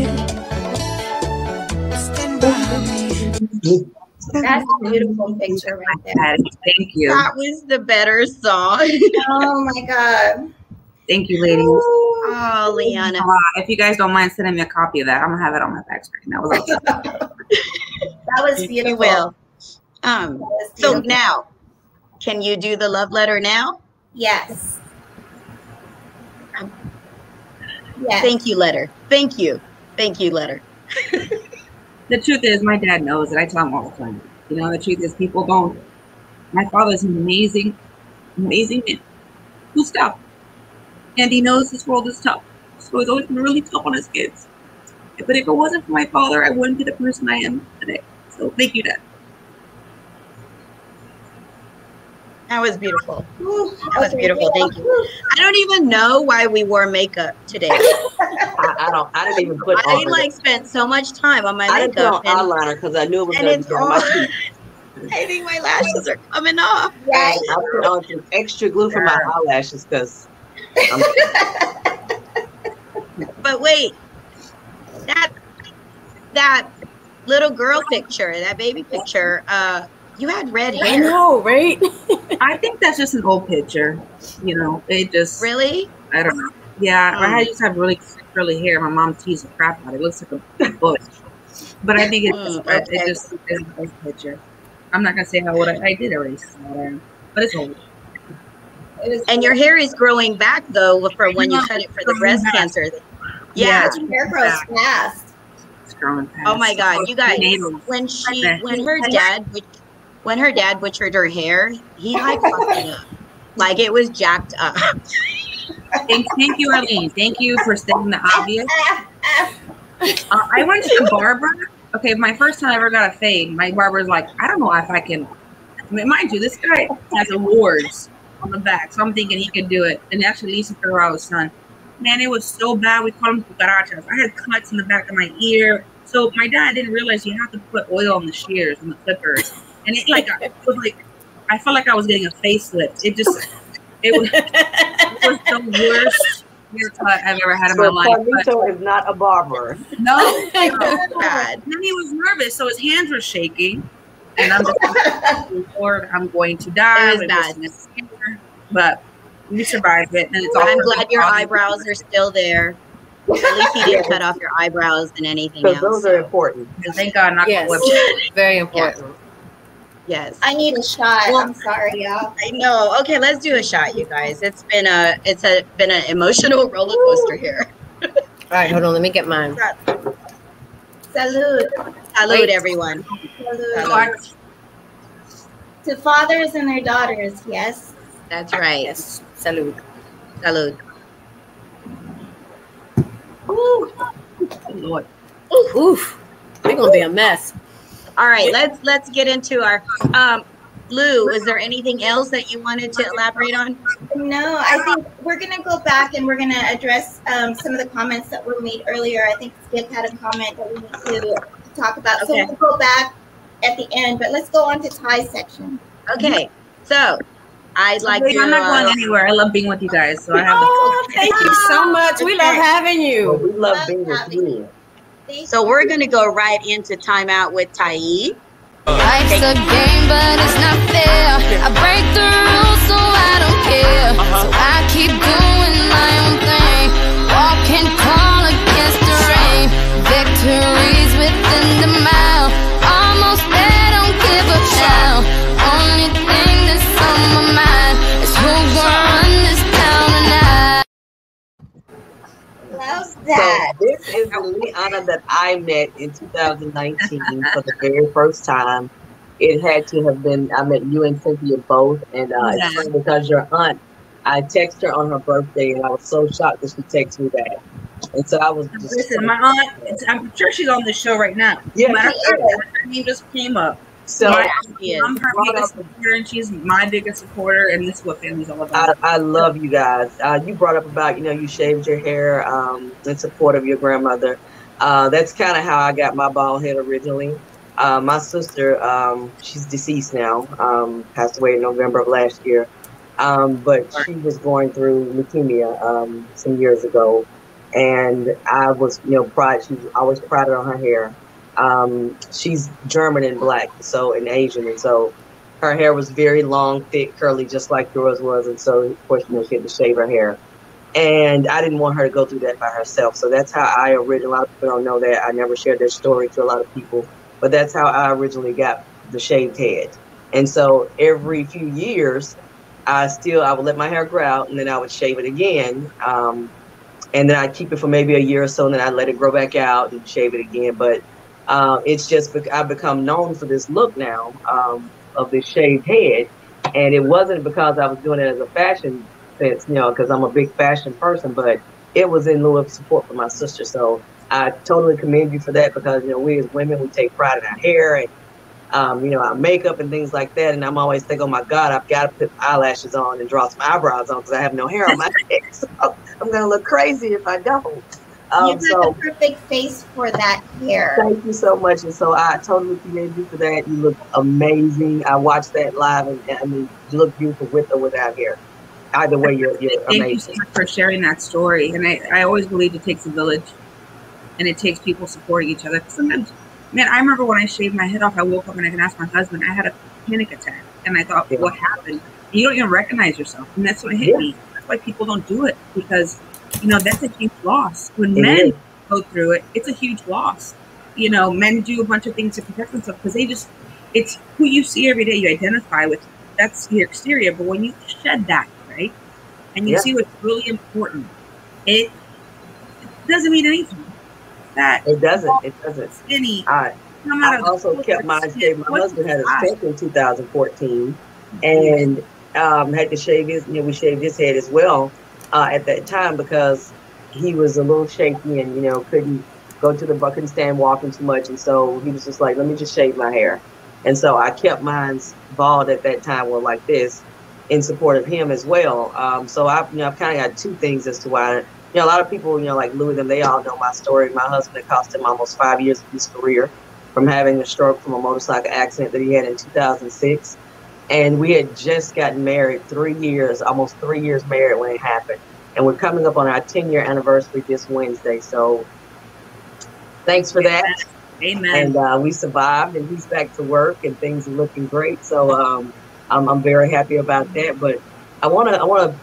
stand by me. That's a beautiful picture right there. Thank you. That was the better song. Oh my God. Thank you, ladies. Oh, Liana. If you guys don't mind sending me a copy of that, I'm gonna have it on my back screen. That was awesome. That was beautiful. We will. So now, can you do the love letter now? Yes. Yes. Thank you, letter. Thank you, letter. The truth is, my dad knows it. I tell him all the time. You know, the truth is, people don't. My father's an amazing, amazing man who's tough. And he knows this world is tough. So he's always been really tough on his kids. But if it wasn't for my father, I wouldn't be the person I am today. So thank you, Dad. That was beautiful. That was beautiful. Thank you. I don't even know why we wore makeup today. I didn't even put on. I spent so much time on my I makeup. didn't put on eyeliner because I knew it was going to be on my teeth. I think my lashes are coming off. Right. I put on some extra glue for my eyelashes because. But wait, that little girl picture, that baby picture, you had red hair. I know, right? I think that's just an old picture. You know, it just really. I don't know. Yeah, I used to have really curly hair. My mom teased the crap out of it. It looks like a bush. But I think it just is a nice picture. I'm not gonna say how old I did already, but it's old. And your hair is growing back though from when you cut it for the breast cancer. Yeah, your hair grows fast. It's growing fast. Oh my God, you guys! When her dad butchered her hair, he fucked it up. Like it was jacked up. Thank you, Arlene. Thank you for stating the obvious. I went to the barber. Okay, my first time I ever got a fade, my barber's like, I don't know if I can. I mean, mind you, this guy has awards on the back, so I'm thinking he can do it. And actually, Lisa Ferraro's son, man, it was so bad. We called him cucarachas. I had cuts in the back of my ear. So my dad didn't realize you have to put oil on the shears and the clippers. And it was like, I felt like I was getting a facelift. It was the worst haircut I've ever had in my life. Carlito is not a barber. No, bad. And then he was nervous, so his hands were shaking. And I'm just like, Lord, I'm going to die. It was bad. But we survived it. And it's all I'm glad your eyebrows are still there. At least he didn't cut off your eyebrows than anything else. Those are important. Thank God, not very important. Yes. I need a shot. Well, I'm sorry, y'all. I know. Okay, let's do a shot, you guys. It's been an emotional roller coaster here. All right, hold on. Let me get mine. Salud. Salud, everyone. Salud. To fathers and their daughters, yes. That's right. Yes. Salud. Salud. Ooh. Lord. Oof. They're gonna be a mess. All right, let's get into our Lou, is there anything else that you wanted to elaborate on? No, I think we're going to go back and we're going to address some of the comments that were made earlier. I think Skip had a comment that we need to talk about. Okay. So we'll go back at the end, but let's go on to Ty's section. Okay, so I'd like to. I'm not going anywhere. I love being with you guys. So I have. Thank you so much. We love having you. Well, we love being with you. So we're going to go right into timeout with Tai. Life's a game, but it's not fair. I break the rules, so I don't care. So I keep doing my own thing. Walking tall against the rain. Victories within the mile. Almost there, don't give up now. Only thing that's on my mind is who's gonna run this town tonight. Love that. So this is the Liana that I met in 2019 for the very first time. It had to have been, I met you and Cynthia both, and it's funny because your aunt, I texted her on her birthday, and I was so shocked that she texted me back. And so I was just... Listen, my aunt, I'm sure she's on the show right now. Yeah, her name just came up. So I'm her biggest supporter, and she's my biggest supporter, and this is what family's all about. I love you guys. You brought up about, you shaved your hair in support of your grandmother. That's kind of how I got my bald head originally. My sister, she's deceased now, passed away in November of last year. But she was going through leukemia some years ago. And I was, always prided on her hair. She's German and black, and Asian, and so her hair was very long, thick, curly, just like yours was, and so of course she had to shave her hair. And I didn't want her to go through that by herself, so that's how I originally. A lot of people don't know that. I never shared their story to a lot of people, but that's how I originally got the shaved head. And so every few years, I would let my hair grow out, and then I would shave it again. And then I'd keep it for maybe a year or so, and then I'd let it grow back out and shave it again. But it's just, I've become known for this look now of this shaved head. And it wasn't because I was doing it as a fashion sense, because I'm a big fashion person, but it was in lieu of support for my sister. So I totally commend you for that, because, we as women, we take pride in our hair and, our makeup and things like that. And I'm always thinking, oh my God, I've got to put eyelashes on and draw some eyebrows on because I have no hair on my head. So I'm going to look crazy if I don't. You have the perfect face for that hair. Thank you so much. And so I totally commend you for that. You look amazing. I watched that live, and I mean, you look beautiful with or without hair. Either way, you're amazing. Thank you so much for sharing that story. And I always believe it takes a village, and it takes people supporting each other. Sometimes, man, I remember when I shaved my head off, I woke up and I can ask my husband, I had a panic attack. And I thought, what happened? And you don't even recognize yourself. And that's what hit me. That's why people don't do it, because that's a huge loss. When men go through it, it's a huge loss. Men do a bunch of things to protect themselves because it's who you see every day, you identify with. That's your exterior. But when you shed that, right, and you see what's really important, it doesn't mean anything. It doesn't. Skinny. I also kept mine shaved. My husband had a stroke in 2014 and had to shave his, we shaved his head as well. At that time, because he was a little shaky and couldn't go to the couldn't stand walking too much, and so he was just like, let me just shave my hair. And so I kept mine bald at that time, like this, in support of him as well. So I've kind of got two things as to why. A lot of people, like Louis, they all know my story. My husband, it cost him almost 5 years of his career from having a stroke from a motorcycle accident that he had in 2006. And we had just gotten married, almost 3 years married when it happened. And we're coming up on our 10-year anniversary this Wednesday. So thanks for that. Amen. And we survived, and he's back to work, and things are looking great. So I'm very happy about that. But I want to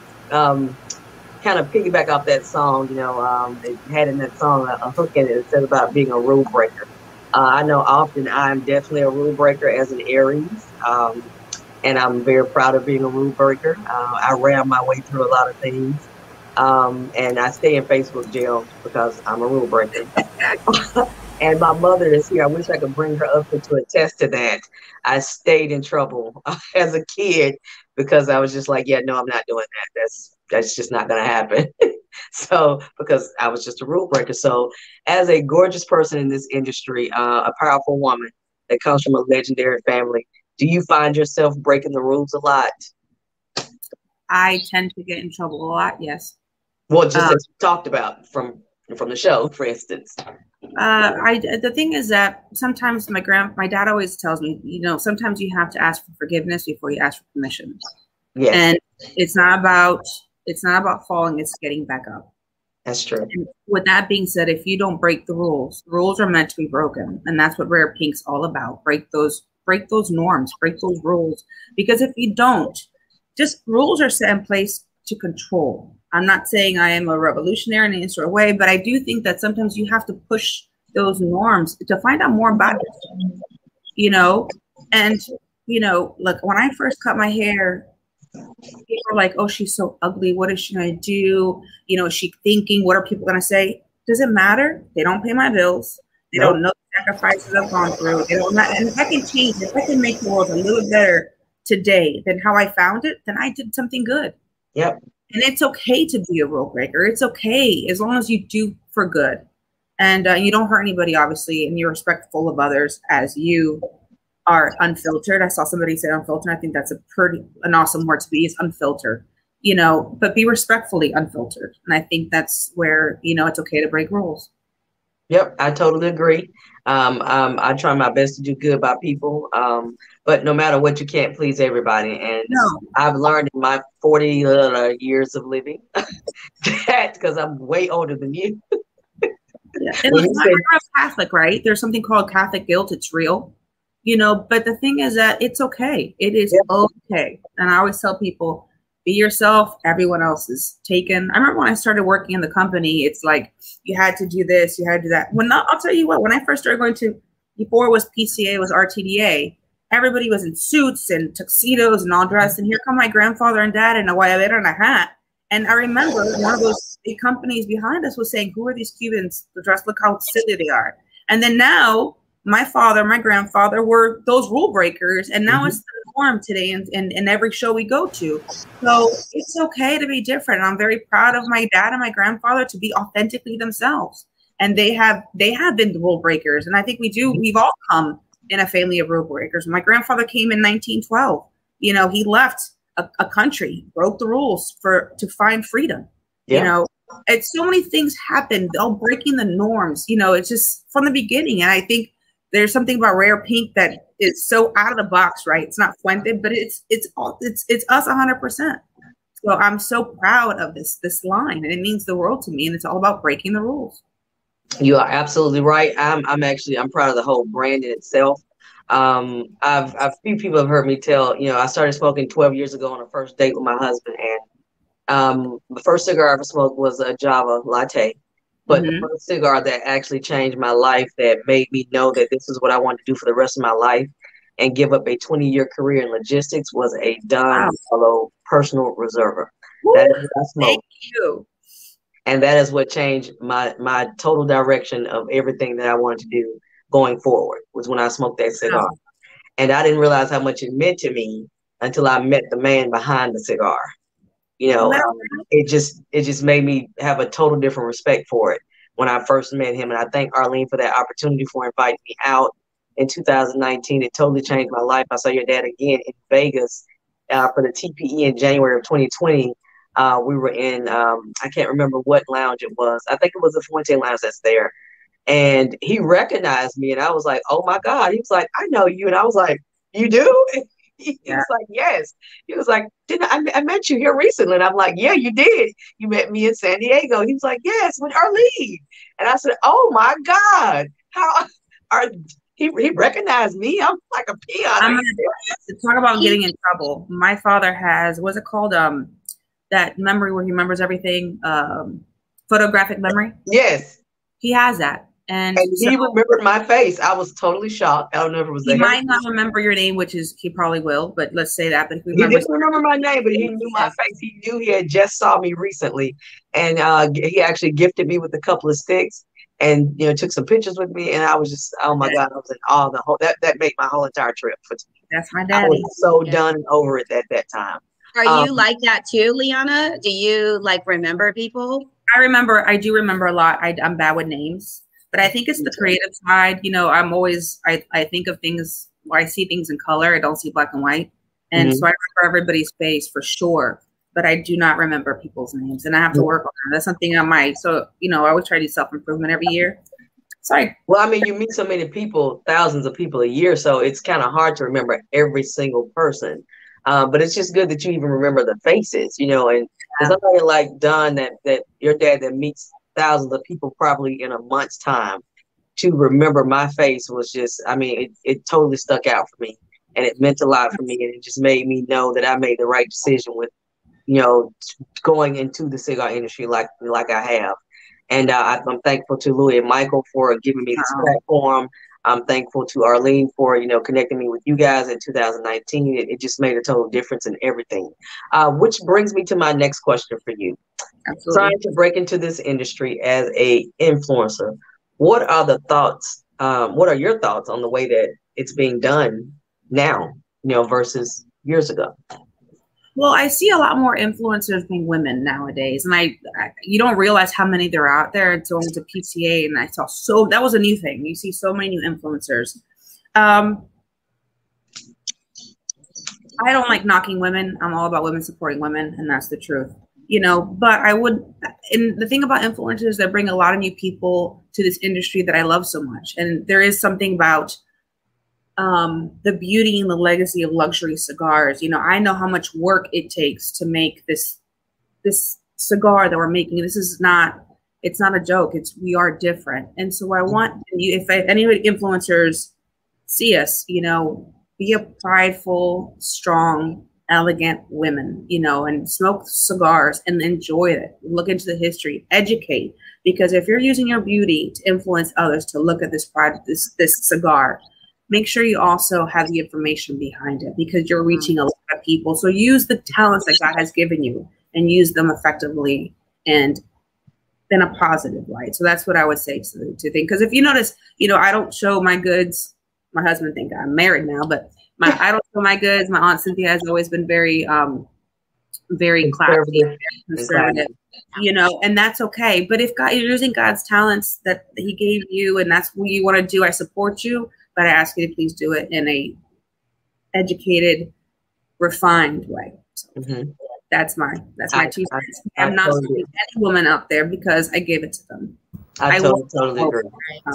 kind of piggyback off that song. It had in that song a hook in it that says about being a rule breaker. I know often I'm definitely a rule breaker as an Aries. And I'm very proud of being a rule breaker. I ram my way through a lot of things. And I stay in Facebook jail because I'm a rule breaker. And my mother is here. I wish I could bring her up to attest to that. I stayed in trouble as a kid because I was just like, yeah, no, I'm not doing that. That's just not going to happen. So, because I was just a rule breaker. So as a gorgeous person in this industry, a powerful woman that comes from a legendary family, Do you find yourself breaking the rules a lot? I tend to get in trouble a lot. Yes. Well, just as you talked about from the show, for instance. The thing is that sometimes my dad always tells me, you know, sometimes you have to ask for forgiveness before you ask for permission. Yes. And it's not about falling, it's getting back up. That's true. And with that being said, if you don't break the rules are meant to be broken. And that's what Rare Pink's all about. Break those norms, break those rules. Because if you don't, just rules are set in place to control. I'm not saying I am a revolutionary in any sort of way, but I do think that sometimes you have to push those norms to find out more about yourself, you know? And, you know, like when I first cut my hair, people are like, oh, she's so ugly. What is she going to do? You know, is she thinking? What are people going to say? Does it matter? They don't pay my bills. They don't know the sacrifices I've gone through. They don't. And if I can change, if I can make the world a little better today than how I found it, then I did something good. Yep. And it's okay to be a rule breaker. It's okay as long as you do for good. And you don't hurt anybody, obviously, and you're respectful of others as you are unfiltered. I saw somebody say unfiltered. I think that's an awesome word to be, is unfiltered, you know, but be respectfully unfiltered. And I think that's where, you know, it's okay to break rules. Yep, I totally agree. I try my best to do good by people, but no matter what, you can't please everybody. And I've learned in my 40 years of living that, because I'm way older than you. Yeah. And I'm Catholic, right? There's something called Catholic guilt. It's real, you know, but the thing is that it's okay. It is okay. And I always tell people, be yourself. Everyone else is taken. I remember when I started working in the company, it's like, you had to do this, you had to do that. I'll tell you what, when I first started going to, before it was PCA, it was RTDA, everybody was in suits and tuxedos and all dressed. And here come my grandfather and dad in a guayabera and a hat. And I remember one of those big companies behind us was saying, who are these Cubans? The dress, look how silly they are. And then now my father, my grandfather were those rule breakers. And now it's the norm today in every show we go to. So it's okay to be different. And I'm very proud of my dad and my grandfather to be authentically themselves. And they have been the rule breakers. And I think we've all come in a family of rule breakers. My grandfather came in 1912. You know, he left a country, broke the rules to find freedom. You know, and so many things happen, all breaking the norms. You know, it's just from the beginning. And I think there's something about Rare Pink that is so out of the box, right? It's not Fuente, but it's us 100%. So I'm so proud of this line, and it means the world to me. And it's all about breaking the rules. You are absolutely right. I'm proud of the whole brand in itself. A few people have heard me tell, you know, I started smoking 12 years ago on a first date with my husband, and the first cigar I ever smoked was a Java latte. But the first cigar that actually changed my life, that made me know that this is what I wanted to do for the rest of my life and give up a 20-year career in logistics, was a Don Carlo personal reserver. That is what I smoked. Thank you. And that is what changed my total direction of everything that I wanted to do going forward, was when I smoked that cigar. And I didn't realize how much it meant to me until I met the man behind the cigar. You know, it just made me have a total different respect for it when I first met him. And I thank Arlene for that opportunity, for inviting me out in 2019. It totally changed my life. I saw your dad again in Vegas for the TPE in January of 2020. We were in, I can't remember what lounge it was. I think it was the Fuente lounge that's there. And he recognized me, and I was like, oh my God. He was like, I know you. And I was like, you do? He was like, yes. He was like, I met you here recently. And I'm like, yeah, you did. You met me in San Diego. He was like, yes, with Arlene. And I said, oh my God. He recognized me. I'm like a peon. Talk about getting in trouble. My father has, what's it called? That memory where he remembers everything. Photographic memory. Yes. He has that. And he remembered my face. I was totally shocked. I don't know if it was. He might not remember your name, which is he probably will. But let's say that. But he didn't remember my name, but he knew my face. He knew he had just saw me recently, and he actually gifted me with a couple of sticks, and took some pictures with me. And I was just, oh my God, I was in awe. The whole that made my whole entire trip. That's my daddy. I was so done and over it at that time. Are you like that too, Liana? Do you remember people? I do remember a lot. I'm bad with names. But I think it's the creative side. I'm always, I think of things I see things in color. I don't see black and white. And so I remember everybody's face for sure, but I do not remember people's names, and I have to work on that. That's something on my, so, you know, I always try to do self-improvement every year. Sorry. Well, I mean, you meet so many people, thousands of people a year, so it's kind of hard to remember every single person. But it's just good that you even remember the faces, you know, and somebody like Don, that your dad that meets thousands of people probably in a month's time, to remember my face was just, I mean, it totally stuck out for me, and it meant a lot for me, and it just made me know that I made the right decision with, you know, going into the cigar industry like I have. And I'm thankful to Louis and Michael for giving me this platform. I'm thankful to Arlene for, you know, connecting me with you guys in 2019. It just made a total difference in everything. Which brings me to my next question for you. Absolutely. Trying to break into this industry as a influencer, what are the thoughts? What are your thoughts on the way that it's being done now, you know, versus years ago? Well, I see a lot more influencers being women nowadays, and you don't realize how many there are out there until I went to PCA, and I saw that was a new thing. You see so many new influencers. I don't like knocking women. I'm all about women supporting women, and that's the truth, you know. But and the thing about influencers, they bring a lot of new people to this industry that I love so much, and there is something about the beauty and the legacy of luxury cigars. You know, I know how much work it takes to make this cigar that we're making. This is not, it's not a joke. We are different. And so I want you, if any influencers see us, you know, be a prideful, strong, elegant women, you know, and smoke cigars and enjoy it. Look into the history, educate, because if you're using your beauty to influence others to look at this cigar, make sure you also have the information behind it, because you're reaching a lot of people. So use the talents that God has given you and use them effectively and in a positive light. So that's what I would say to think. Because if you notice, you know, I don't show my goods. My husband thinks I'm married now, but I don't show my goods. My Aunt Cynthia has always been very classy, conservative, you know, and that's okay. But if you're using God's talents that He gave you, and that's what you want to do, I support you. But I ask you to please do it in a educated, refined way. So that's my 2 cents. I'm not putting any woman out there because I gave it to them. I totally agree.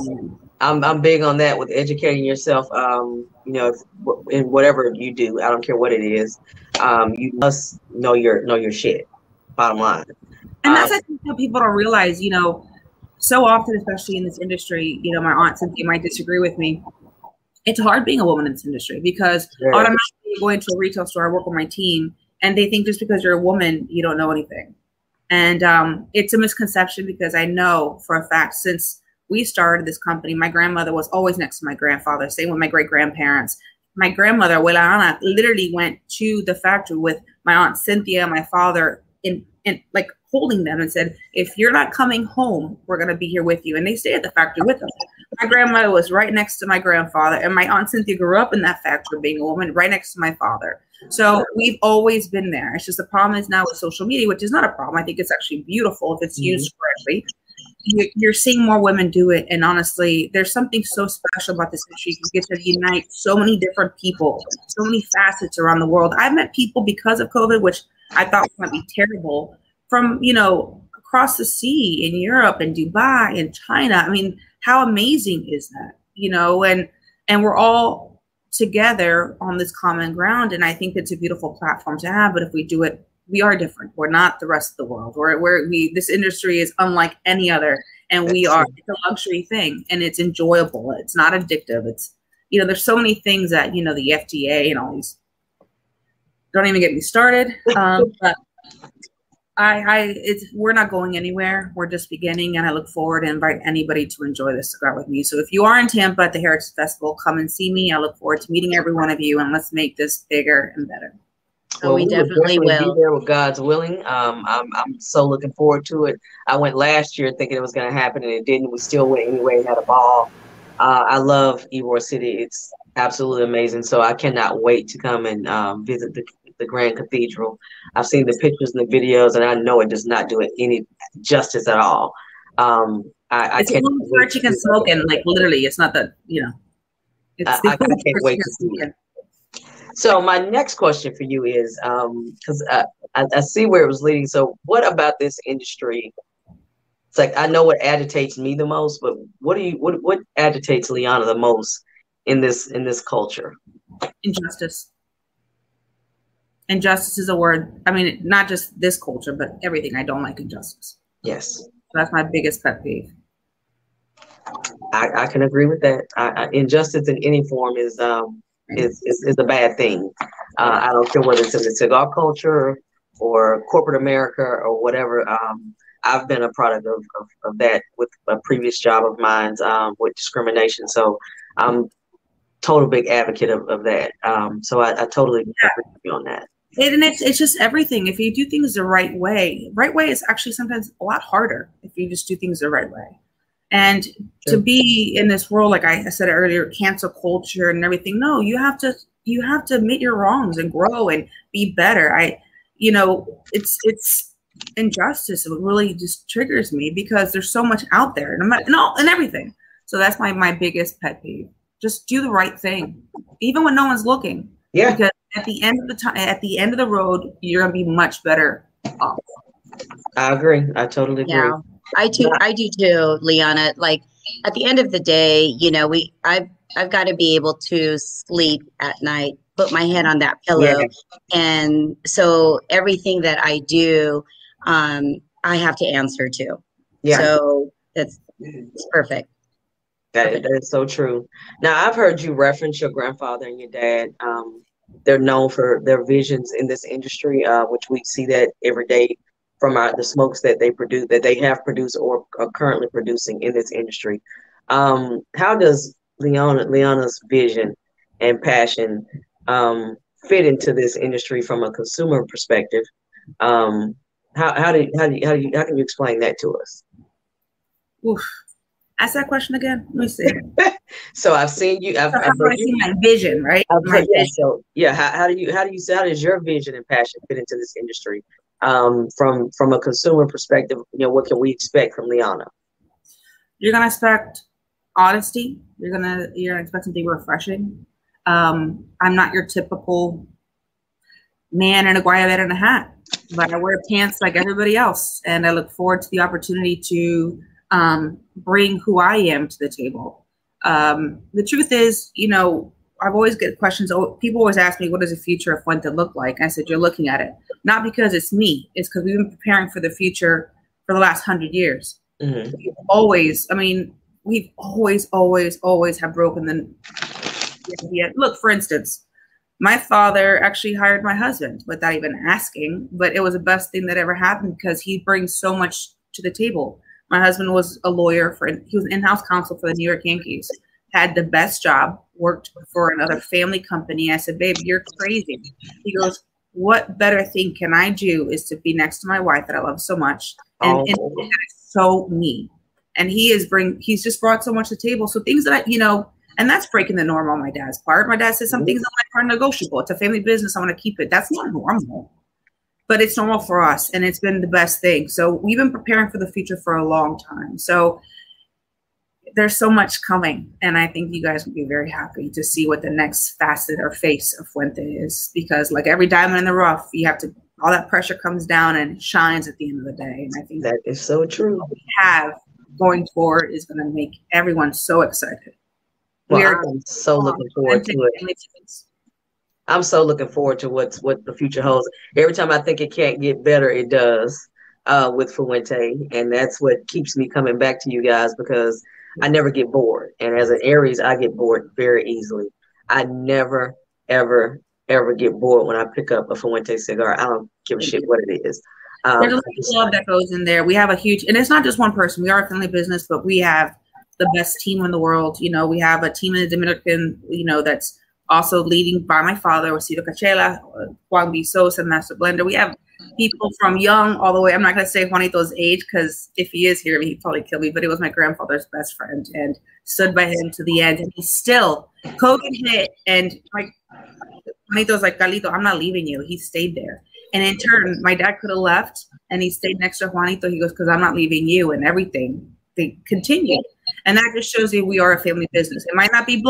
I'm big on that with educating yourself. You know, in whatever you do, I don't care what it is. You must know your shit. Bottom line. And that's I think what people don't realize. You know, so often, especially in this industry, you know, my Aunt Cynthia might disagree with me. It's hard being a woman in this industry because automatically you go into a retail store, I work with my team, and they think just because you're a woman, you don't know anything. And it's a misconception, because I know for a fact, since we started this company, my grandmother was always next to my grandfather, same with my great-grandparents. My grandmother, Liana, literally went to the factory with my Aunt Cynthia, my father, in like holding them and said, if you're not coming home, we're going to be here with you. And they stayed at the factory with them. My grandmother was right next to my grandfather, and my Aunt Cynthia grew up in that factory being a woman right next to my father. So we've always been there. It's just the problem is now with social media, which is not a problem. I think it's actually beautiful if it's used correctly. You're seeing more women do it. And honestly, there's something so special about this industry. You get to unite so many different people, so many facets around the world. I've met people because of COVID, which I thought was going to be terrible, from, you know, across the sea in Europe and Dubai and China. I mean, how amazing is that? You know, and we're all together on this common ground. And I think it's a beautiful platform to have. But if we do it, we are different. We're not the rest of the world. This industry is unlike any other. And it's a luxury thing, and it's enjoyable. It's not addictive. It's, you know, there's so many things that, you know, the FDA and all these, don't even get me started. But we're not going anywhere. We're just beginning, and I look forward to invite anybody to enjoy this cigar with me. So if you are in Tampa at the Heritage Festival, come and see me. I look forward to meeting every one of you, and let's make this bigger and better. Well, we definitely will be there with God's willing. I'm so looking forward to it. I went last year thinking it was going to happen, and it didn't. We still went anyway and had a ball. I love Ybor City. It's absolutely amazing. So I cannot wait to come and visit the Grand Cathedral. I've seen the pictures and the videos, and I know it does not do it any justice at all. It's a room for chicken smoking, like literally. It's not that, you know. I can't wait to see it. So my next question for you is, because I see where it was leading. So what about this industry? It's like, I know what agitates me the most, but what agitates Liana the most in this culture? Injustice. Injustice is a word. I mean, not just this culture, but everything. I don't like injustice. Yes. So that's my biggest pet peeve. I can agree with that. Injustice in any form is a bad thing. I don't care whether it's in the cigar culture or corporate America or whatever. I've been a product of that with a previous job of mine with discrimination. So I'm total big advocate of that. So I totally agree with you on that. And it's just everything. If you do things the right way is actually sometimes a lot harder if you just do things the right way. And to be in this world, like I said earlier, cancel culture and everything. No, you have to admit your wrongs and grow and be better. It's injustice. It really just triggers me because there's so much out there and everything. So that's my biggest pet peeve. Just do the right thing, even when no one's looking. Yeah. Because at the end of the road, you're gonna be much better off. I agree. I totally agree. Yeah, I do too, Liana. Like at the end of the day, I've got to be able to sleep at night, put my head on that pillow, and so everything that I do, I have to answer to. Yeah. So it's perfect. That is so true. Now, I've heard you reference your grandfather and your dad. They're known for their visions in this industry, which we see that every day from the smokes that they produce, that they have produced or are currently producing in this industry. How does Liana's vision and passion fit into this industry from a consumer perspective? How can you explain that to us? Oof. Ask that question again. Let me see. So I've seen you. I've seen my vision, right? My vision. So yeah, how does your vision and passion fit into this industry? From a consumer perspective, what can we expect from Liana? You're gonna expect honesty. You're gonna expect something refreshing. I'm not your typical man in a guayabera and a hat, but I wear pants like everybody else, and I look forward to the opportunity to bring who I am to the table. The truth is, I've always get questions. People always ask me, what does the future of Fuente look like? I said, you're looking at it. Not because it's me. It's because we've been preparing for the future for the last 100 years. Mm-hmm. We've always have broken the idea. Look, for instance, my father actually hired my husband without even asking, but it was the best thing that ever happened because he brings so much to the table. My husband was a lawyer he was in-house counsel for the New York Yankees, had the best job, worked for another family company. I said, babe, you're crazy. He goes, what better thing can I do is to be next to my wife that I love so much. And that is so me. And he's just brought so much to the table. So things that and that's breaking the norm on my dad's part. My dad said some things that are negotiable. It's a family business. I want to keep it. That's not normal. But it's normal for us, and it's been the best thing. So we've been preparing for the future for a long time. So there's so much coming, and I think you guys will be very happy to see what the next facet or face of Fuente is, because like every diamond in the rough, all that pressure comes down and shines at the end of the day. And I think that is so true. What we have going forward is going to make everyone so excited. Well, I'm so looking forward to it. I'm so looking forward to what the future holds. Every time I think it can't get better, it does with Fuente. And that's what keeps me coming back to you guys, because I never get bored. And as an Aries, I get bored very easily. I never, ever, ever get bored when I pick up a Fuente cigar. I don't give a shit what it is. There's a lot of love that goes in there. We have a huge, and it's not just one person. We are a family business, but we have the best team in the world. We have a team in the Dominican, that's also leading by my father, Cito Cachela, Juan B. Sosa, Master Blender. We have people from young all the way. I'm not going to say Juanito's age, because if he is here, he'd probably kill me. But it was my grandfather's best friend and stood by him to the end. And he still, COVID hit, and Juanito's like, Carlito, I'm not leaving you. He stayed there. And in turn, my dad could have left, and he stayed next to Juanito. He goes, because I'm not leaving you, and everything. They continued. And that just shows you we are a family business. It might not be blood,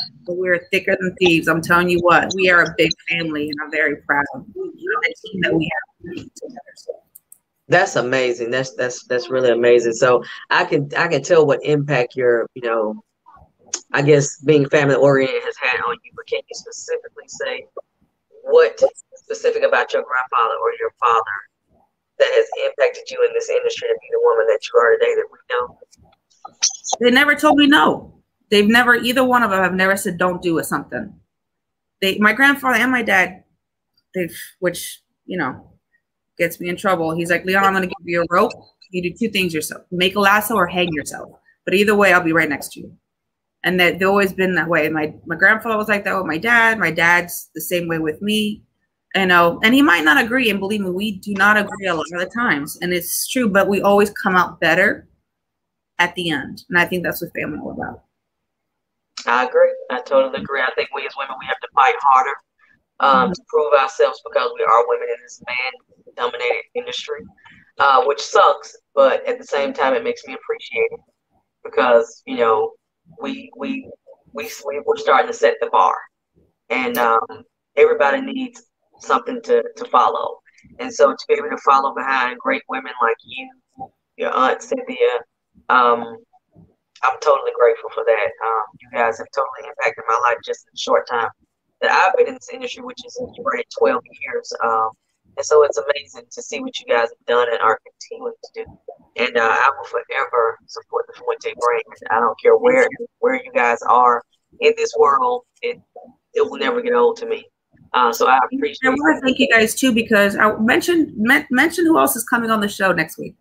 but we're thicker than thieves. I'm telling you what, we are a big family, and I'm very proud of the team that we have together. That's amazing. That's really amazing. So I can tell what impact your, I guess being family oriented has had on you. But can you specifically say what specific about your grandfather or your father that has impacted you in this industry to be the woman that you are today that we know? They never told me no. They've never, either one of them have never said don't do it something. My grandfather and my dad, which gets me in trouble. He's like, Leon, I'm going to give you a rope. You do two things yourself: make a lasso or hang yourself. But either way, I'll be right next to you. And that they've always been that way. My grandfather was like that with my dad. My dad's the same way with me. And he might not agree. And believe me, we do not agree a lot of the times. And it's true, but we always come out better at the end. And I think that's what family is all about. I agree. I totally agree. I think we as women, we have to fight harder to prove ourselves, because we are women in this man-dominated industry, which sucks. But at the same time, it makes me appreciate it, because we're starting to set the bar, and everybody needs something to follow. And so to be able to follow behind great women like you, your aunt Cynthia, I'm totally grateful for that. You guys have totally impacted my life just in a short time that I've been in this industry, which is already 12 years. And so it's amazing to see what you guys have done and are continuing to do. And I will forever support the Fuente brand. I don't care where you guys are in this world. It will never get old to me. So I appreciate it. I want to thank you guys too, because I mention who else is coming on the show next week.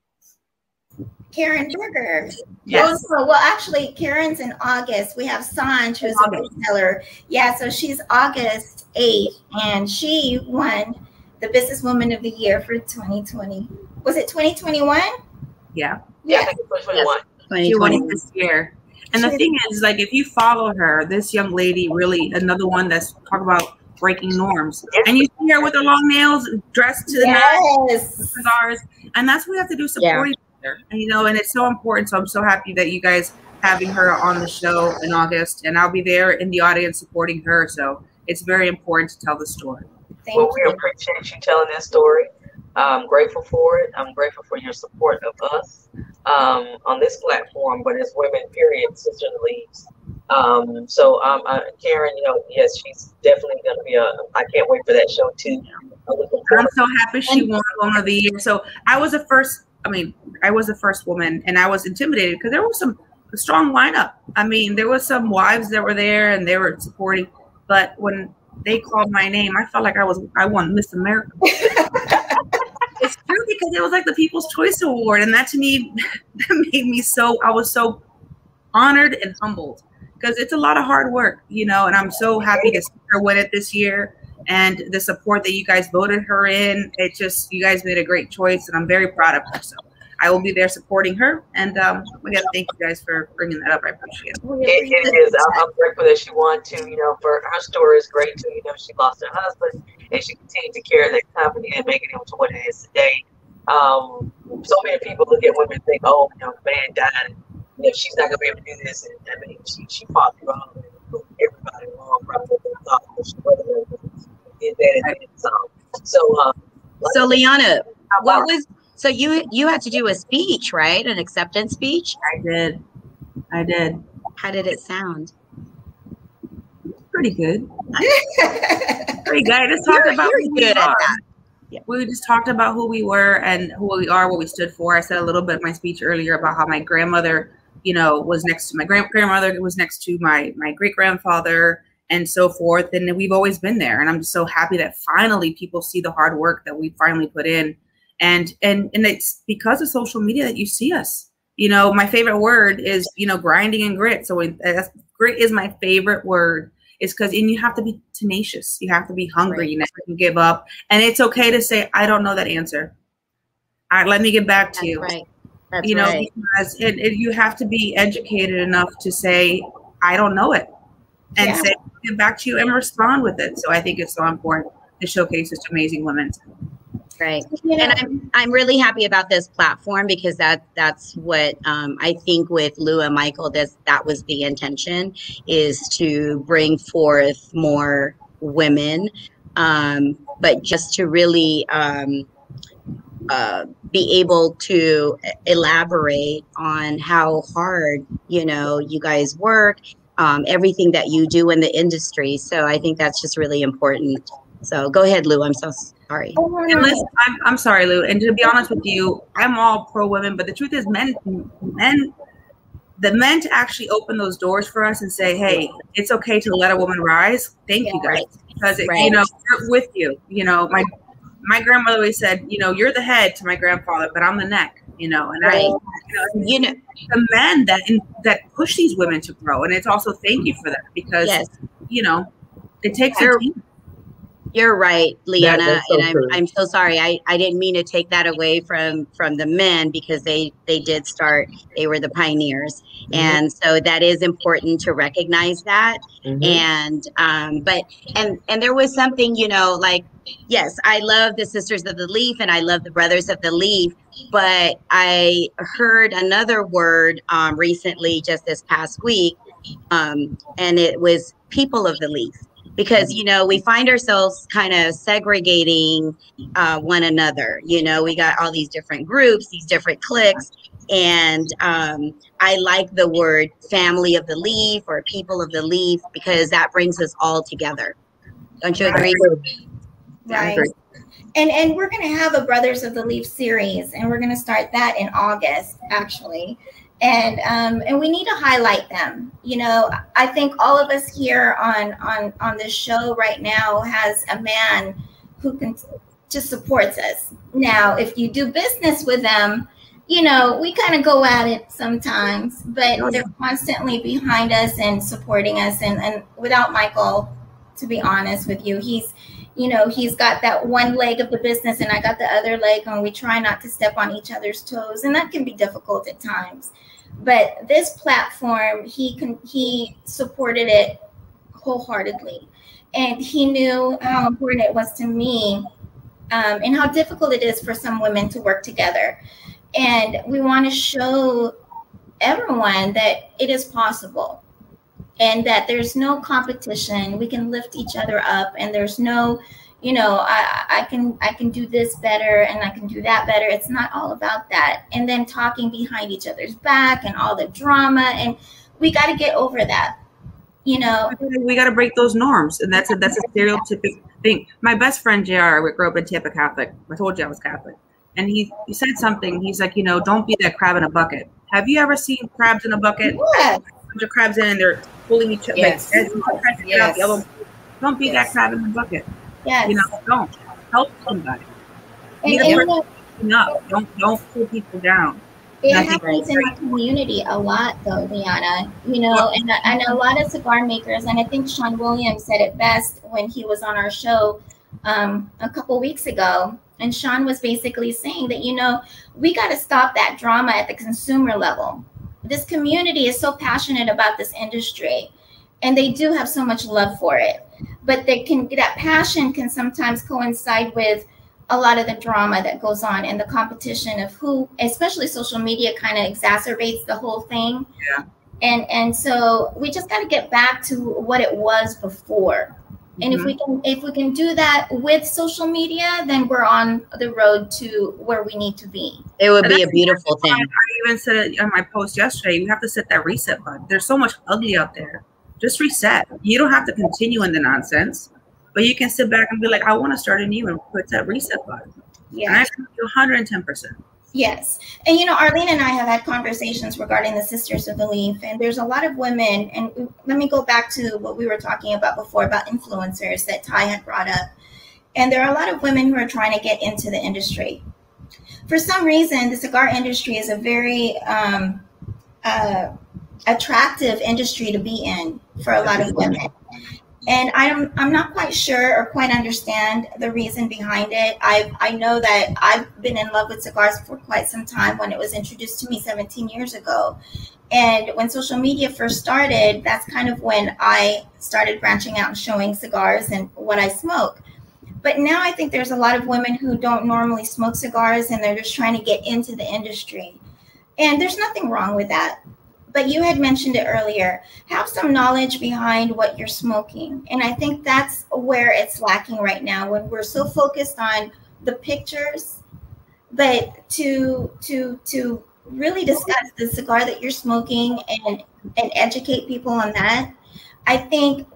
Karen Berger. Yes. Well, actually, Karen's in August. We have Sanj, who's a bestseller. Yeah, so she's August 8th, and she won the Businesswoman of the Year for 2020. Was it 2021? Yeah. Yeah, I think it was 2021. She won it this year. And the thing is, like, if you follow her, this young lady, really another one that's talk about breaking norms. And you see her with her long nails, dressed to the nines, cigars, and that's what we have to do, support each other. And, and it's so important. So I'm so happy that you guys having her on the show in August, and I'll be there in the audience supporting her. So it's very important to tell the story. Well, we appreciate you telling that story. I'm grateful for it. I'm grateful for your support of us on this platform, but as women, period, Sister Leaves. So Karen, yes, she's definitely going to be I can't wait for that show too. I'm so happy she won Woman of the Year. So I was the first woman, and I was intimidated because there was some strong lineup. I mean, there was some wives that were there and they were supporting, but when they called my name, I felt like I won Miss America. It's true, because it was like the People's Choice Award, and that to me, that made me I was so honored and humbled, because it's a lot of hard work, and I'm so happy to see her win it this year, and the support that you guys voted her in. You guys made a great choice, and I'm very proud of her. So I will be there supporting her, and we got to thank you guys for bringing that up. I appreciate it. It is. I'm grateful that she won too. For her story is great too. She lost her husband, and she continued to carry that company and make it into what it is today. So many people look at women and think, oh, the man died, and she's not gonna be able to do this. And I mean, she fought through all of it. Everybody wrong, probably thought that she wasn't did that. So Liana, what was? So you had to do a speech, right? An acceptance speech? I did. How did it sound? Pretty good. Pretty good. I just talked about who we are. Yeah. We just talked about who we were and who we are, what we stood for. I said a little bit in my speech earlier about how my grandmother, was next to my grandmother, was next to my great-grandfather, and so forth. And we've always been there. And I'm just so happy that finally people see the hard work that we finally put in. And it's because of social media that you see us. My favorite word is, grinding and grit. So grit is my favorite word. It's because you have to be tenacious. You have to be hungry. Right. You never can give up. And it's okay to say, I don't know that answer. All right, let me get back to you. Right. That's right. Because you have to be educated enough to say, I don't know it. And say, get back to you and respond with it. So I think it's so important to showcase such amazing women. Right. You know, And I'm really happy about this platform because that's what I think with Lou and Michael, that was the intention, is to bring forth more women, but just to really be able to elaborate on how hard, you guys work, everything that you do in the industry. So I think that's just really important. So go ahead, Lou. I'm so sorry. And listen, I'm sorry, Lou. And to be honest with you, I'm all pro women, but the truth is, men to actually open those doors for us and say, hey, it's okay to let a woman rise. Thank you guys, because we're with you. My grandmother always said, you're the head to my grandfather, but I'm the neck. And the men that push these women to grow, and it's also thank you for that, because it takes a team. You're right, Liana, so and I'm so sorry. I didn't mean to take that away from the men, because they did start. They were the pioneers, and so that is important to recognize that. And but there was something, like, yes, I love the Sisters of the Leaf and I love the Brothers of the Leaf, but I heard another word recently, just this past week, and it was People of the Leaf. Because, we find ourselves kind of segregating one another. We got all these different groups, these different cliques. And I like the word family of the leaf or people of the leaf, because that brings us all together. Don't you agree? Right. And we're going to have a Brothers of the Leaf series, and we're going to start that in August, actually. And we need to highlight them. I think all of us here on this show right now has a man who just supports us. Now, if you do business with them, we kind of go at it sometimes, but they're constantly behind us and supporting us. And without Michael, to be honest with you, he's got that one leg of the business and I got the other leg, and we try not to step on each other's toes. And that can be difficult at times. But this platform, he supported it wholeheartedly. And he knew how important it was to me, and how difficult it is for some women to work together. And we want to show everyone that it is possible, and that there's no competition. We can lift each other up, and there's no, I can do this better and I can do that better. It's not all about that. And then talking behind each other's back and all the drama, and we got to get over that. We got to break those norms, and that's a stereotypic thing. My best friend JR, we grew up in Tampa Catholic. I told you I was Catholic, and he said something. He's like, don't be that crab in a bucket. Have you ever seen crabs in a bucket? Yes. Bunch of crabs in, and they're pulling each other. Yes. Don't be that crab in the bucket. Yes. Don't help somebody. Don't pull people down. It happens in our community a lot, though, Liana. And a lot of cigar makers, and I think Sean Williams said it best when he was on our show a couple weeks ago. And Sean was basically saying that, we got to stop that drama at the consumer level. This community is so passionate about this industry, and they do have so much love for it. But that passion can sometimes coincide with a lot of the drama that goes on and the competition of who, especially social media, kind of exacerbates the whole thing. Yeah. And so we just got to get back to what it was before. And if we can do that with social media, then we're on the road to where we need to be. It would be a beautiful thing. I even said it on my post yesterday. You have to set that reset button. There's so much ugly out there. Just reset. You don't have to continue in the nonsense, but you can sit back and be like, I want to start anew, and put that reset button. Yeah. And I can do 110%. Yes. And, Arlene and I have had conversations regarding the Sisters of the Leaf, and there's a lot of women, and let me go back to what we were talking about before about influencers that Ty had brought up. And there are a lot of women who are trying to get into the industry. For some reason, the cigar industry is a very attractive industry to be in for a lot of women. And I'm not quite sure or quite understand the reason behind it. I know that I've been in love with cigars for quite some time when it was introduced to me 17 years ago. And when social media first started, that's kind of when I started branching out and showing cigars and what I smoke. But now I think there's a lot of women who don't normally smoke cigars and they're just trying to get into the industry. And there's nothing wrong with that. But you had mentioned it earlier. Have some knowledge behind what you're smoking. And I think that's where it's lacking right now, when we're so focused on the pictures. But to really discuss the cigar that you're smoking and educate people on that, I think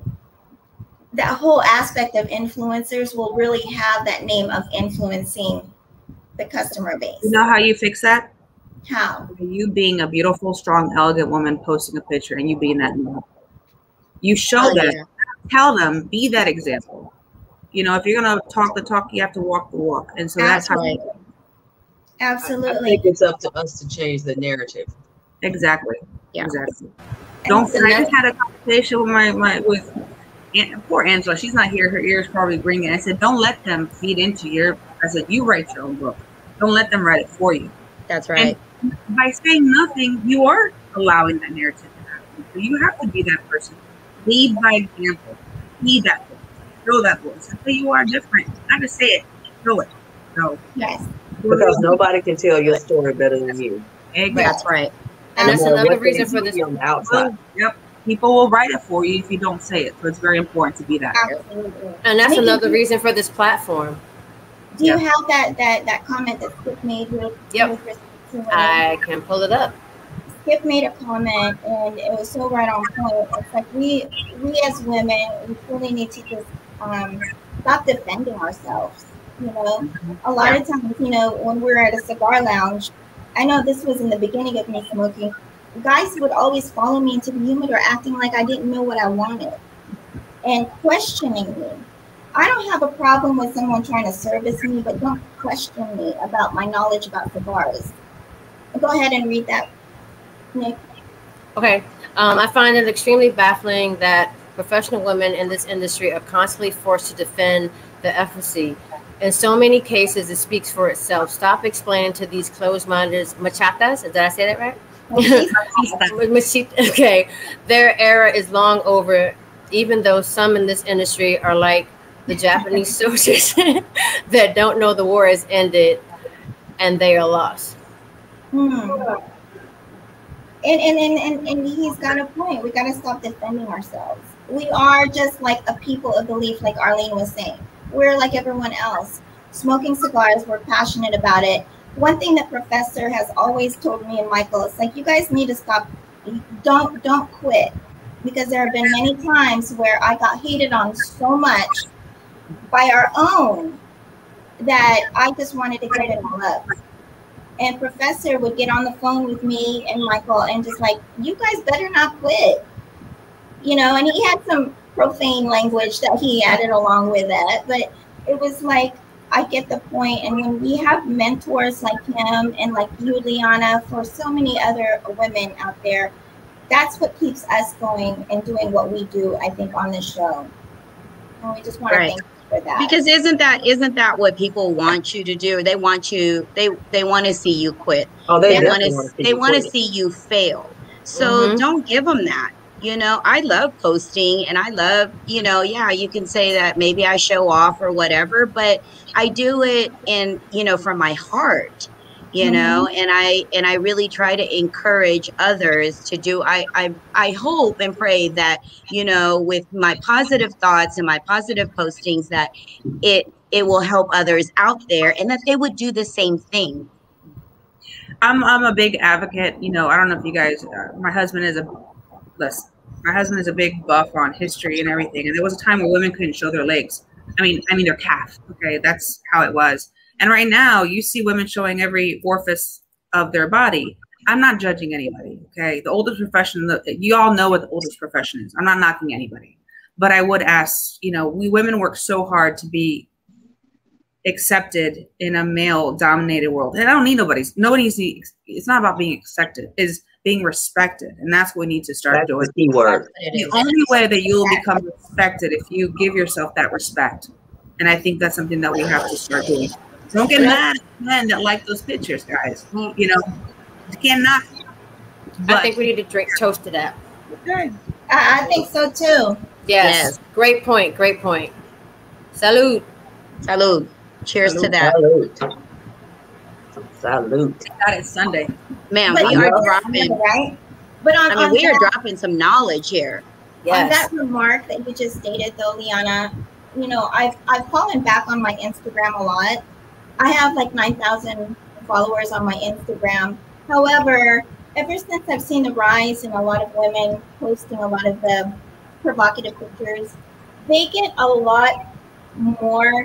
that whole aspect of influencers will really have that name of influencing the customer base. You know how you fix that? How? You being a beautiful, strong, elegant woman posting a picture and you being that model. You show them, tell them, be that example. You know, if you're going to talk the talk, you have to walk the walk. And so that's how. Absolutely. I think it's up to us to change the narrative. Exactly. Yeah. Exactly. Don't. I just had a conversation with poor Angela. She's not here. Her ears probably ringing. I said, don't let them feed into your. I said, you write your own book. Don't let them write it for you. That's right. And by saying nothing, you are allowing that narrative to happen. So you have to be that person. Lead by example. Be that voice. Show that voice. Until you are different. Not just say it. Show it. So yes. Because nobody can tell your story better than you. Exactly. That's right. And that's another reason for this. On the outside. Yep. People will write it for you if you don't say it. So it's very important to be that. Absolutely. And that's another reason for this platform. Do you have that comment that Skip made with? Yep. I can pull it up. Skip made a comment, and it was so right on point. It's like we as women, we really need to just stop defending ourselves. You know, a lot of times, you know, when we're at a cigar lounge, I know this was in the beginning of me smoking, guys would always follow me into the humidor acting like I didn't know what I wanted and questioning me. I don't have a problem with someone trying to service me, but don't question me about my knowledge about cigars. Go ahead and read that, Nick. Okay. I find it extremely baffling that professional women in this industry are constantly forced to defend the efficacy. In so many cases, it speaks for itself. Stop explaining to these closed-minded machatas. Did I say that right? Okay. Their era is long over, even though some in this industry are like the Japanese soldiers that don't know the war has ended and they are lost. And he's got a point. We got to stop defending ourselves. We are just like a people of belief, like Arlene was saying. We're like everyone else. Smoking cigars, we're passionate about it. One thing that Professor has always told me and Michael, it's like, you guys need to stop. Don't quit. Because there have been many times where I got hated on so much by our own that I just wanted to give it all up. And Professor would get on the phone with me and Michael and just like, you guys better not quit. You know, and he had some profane language that he added along with that. But it was like, I get the point. And when we have mentors like him and like you, Liana, for so many other women out there, that's what keeps us going and doing what we do, I think, on this show. And we just want to thank you for that. Because isn't that what people want you to do? They want you, they want to see you quit. Oh, they want to see you fail. So don't give them that. You know, I love posting and I love, you know, yeah, you can say that maybe I show off or whatever, but I do it in, you know, from my heart, you know, and I really try to encourage others to do. I hope and pray that, you know, with my positive thoughts and my positive postings that it will help others out there and that they would do the same thing. I'm a big advocate. You know, I don't know if you guys, my husband is a big buff on history and everything. And there was a time where women couldn't show their legs. I mean their calf. Okay, that's how it was. And right now, you see women showing every orifice of their body. I'm not judging anybody. Okay, the oldest profession, you all know what the oldest profession is. I'm not knocking anybody, but I would ask. You know, we women work so hard to be accepted in a male-dominated world, and I don't need nobody's. It's not about being accepted. Is being respected, and that's what we need to start doing. The key word. The only way that you will become respected if you give yourself that respect, and I think that's something that we have to start doing. Don't get mad at men that like those pictures, guys. You know, you cannot. I think we need to drink toast to that. Okay. I think so too. Yes. Great point. Great point. Salud. Salud. Cheers to Salud. that. Salute. That is Sunday. Man, But we you are know, dropping, right? But on we are that, dropping some knowledge here. on that remark that you just stated, though, Liana, you know, I've fallen back on my Instagram a lot. I have like 9,000 followers on my Instagram. However, ever since I've seen the rise in a lot of women posting a lot of the provocative pictures, they get a lot more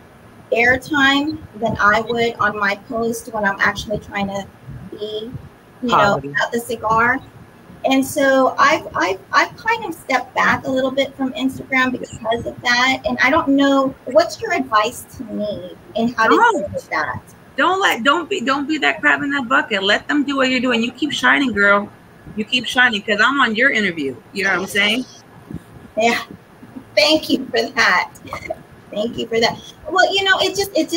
airtime than I would on my post when I'm actually trying to be, you know, at the cigar. And so I've kind of stepped back a little bit from Instagram because of that. And I don't know, what's your advice to me in how to deal with that? Don't be that crab in that bucket. Let them do what you're doing. You keep shining, girl. You keep shining, because I'm on your interview. You know what I'm saying? Yeah. Thank you for that. Thank you for that. Well, you know,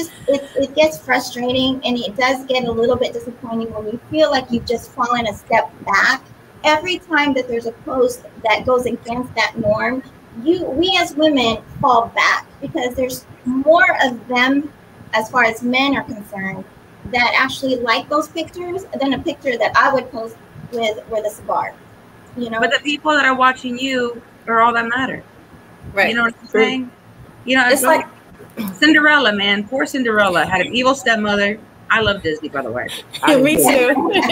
it gets frustrating, and it does get a little bit disappointing when you feel like you've just fallen a step back. Every time that there's a post that goes against that norm, we as women fall back because there's more of them, as far as men are concerned, that actually like those pictures than a picture that I would post with a cigar. You know, but the people that are watching you are all that matter. Right. You know what I'm saying? You know, it's like Cinderella, man. Poor Cinderella had an evil stepmother. I love Disney, by the way. Me too.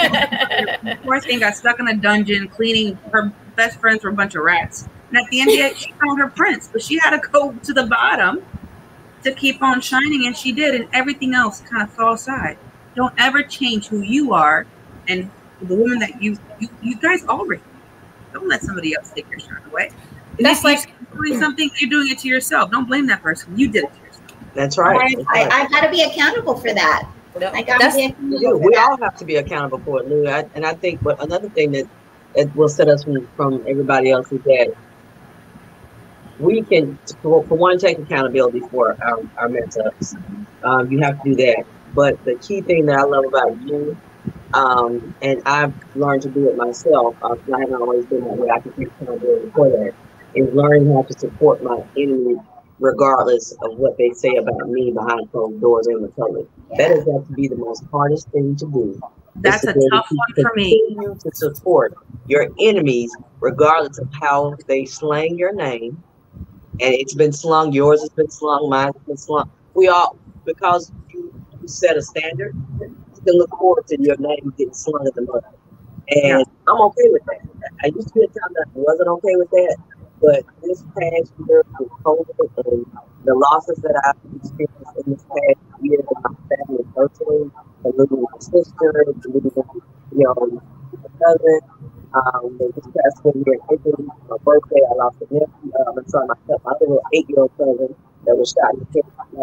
Poor thing got stuck in a dungeon cleaning. Her best friends were a bunch of rats. And at the end of the day, she found her prince, but she had to go to the bottom to keep on shining, and she did, and everything else kind of fell aside. Don't ever change who you are and the woman that you guys already. Don't let somebody else take your shine away. That's like doing something, you're doing it to yourself. Don't blame that person. You did it to yourself. That's right. I got to be accountable for that. I got to be accountable. We all have to be accountable for it, Lou. And I think, but another thing that will set us from everybody else is that we can, for one, take accountability for our mess ups. You have to do that. But the key thing that I love about you, and I've learned to do it myself, I haven't always been that way, I can take accountability for that, is learning how to support my enemy regardless of what they say about me behind closed doors in the public. That has got to be the most hardest thing to do. That's a tough one for me. Continue to support your enemies regardless of how they slang your name. And it's been slung, yours has been slung, mine's been slung. We all, because you set a standard, you can look forward to your name getting slung in the mud. And I'm okay with that. I used to be a time that I wasn't okay with that, but this past year with COVID and the losses that I've experienced in this past year with my family personally, and losing my sister, losing, my cousin, this past one year in Italy, my birthday, I lost a nephew, my other little 8-year-old cousin that was shot in the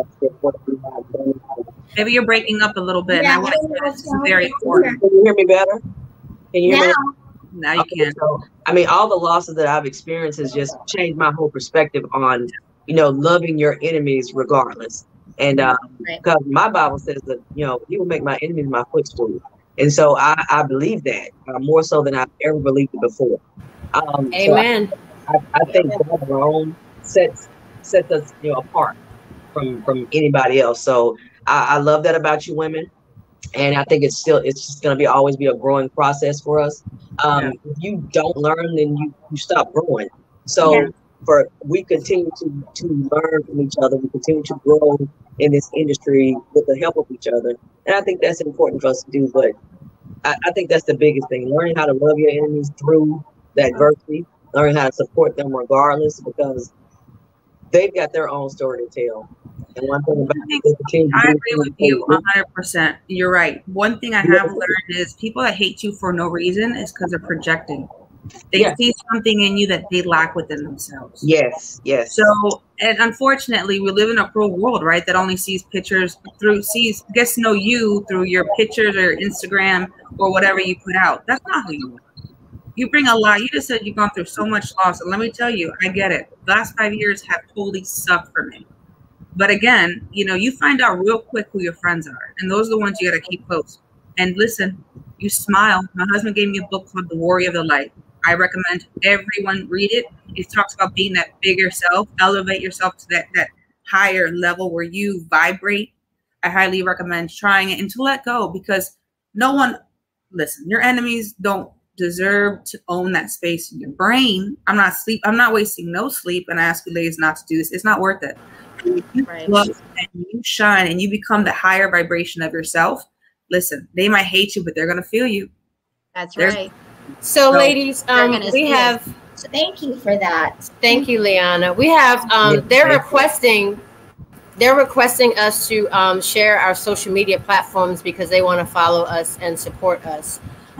head. Maybe you're breaking up a little bit. Yeah, and I want to say this is very important. Can you hear me better? Can you hear me? Now you can. So, I mean, all the losses that I've experienced has just changed my whole perspective on, loving your enemies regardless. And because my Bible says that, he will make my enemies my footstool. And so I believe that more so than I've ever believed it before. Amen. So I think God alone sets us, apart from anybody else. So I love that about you women. And I think it's just going to always be a growing process for us. If you don't learn, then you stop growing. So we continue to learn from each other. We continue to grow in this industry with the help of each other. And I think that's important for us to do. But I think that's the biggest thing, learning how to love your enemies through that adversity, learning how to support them regardless, because they've got their own story to tell. And one thing about I agree with you 100%. You're right. One thing I have learned is people that hate you for no reason is because they're projecting. They see something in you that they lack within themselves. Yes. So, and unfortunately, we live in a cruel world, right? That only sees pictures gets to know you through your pictures or Instagram or whatever you put out. That's not who you are. You bring a lot. You just said you've gone through so much loss. And let me tell you, I get it. The last 5 years have totally sucked for me. But again, you find out real quick who your friends are. And those are the ones you got to keep close. And listen, you smile. My husband gave me a book called The Warrior of the Light. I recommend everyone read it. It talks about being that bigger self, elevate yourself to that higher level where you vibrate, I highly recommend trying it and to let go, because no one, listen, your enemies don't deserve to own that space in your brain. I'm not wasting no sleep, and I ask you ladies not to do this. It's not worth it. You love and you shine and you become the higher vibration of yourself. Listen, they might hate you, but they're gonna feel you. That's right. So ladies, we have. So thank you for that. Thank you, Liana. We have. They're requesting us to share our social media platforms because they want to follow us and support us.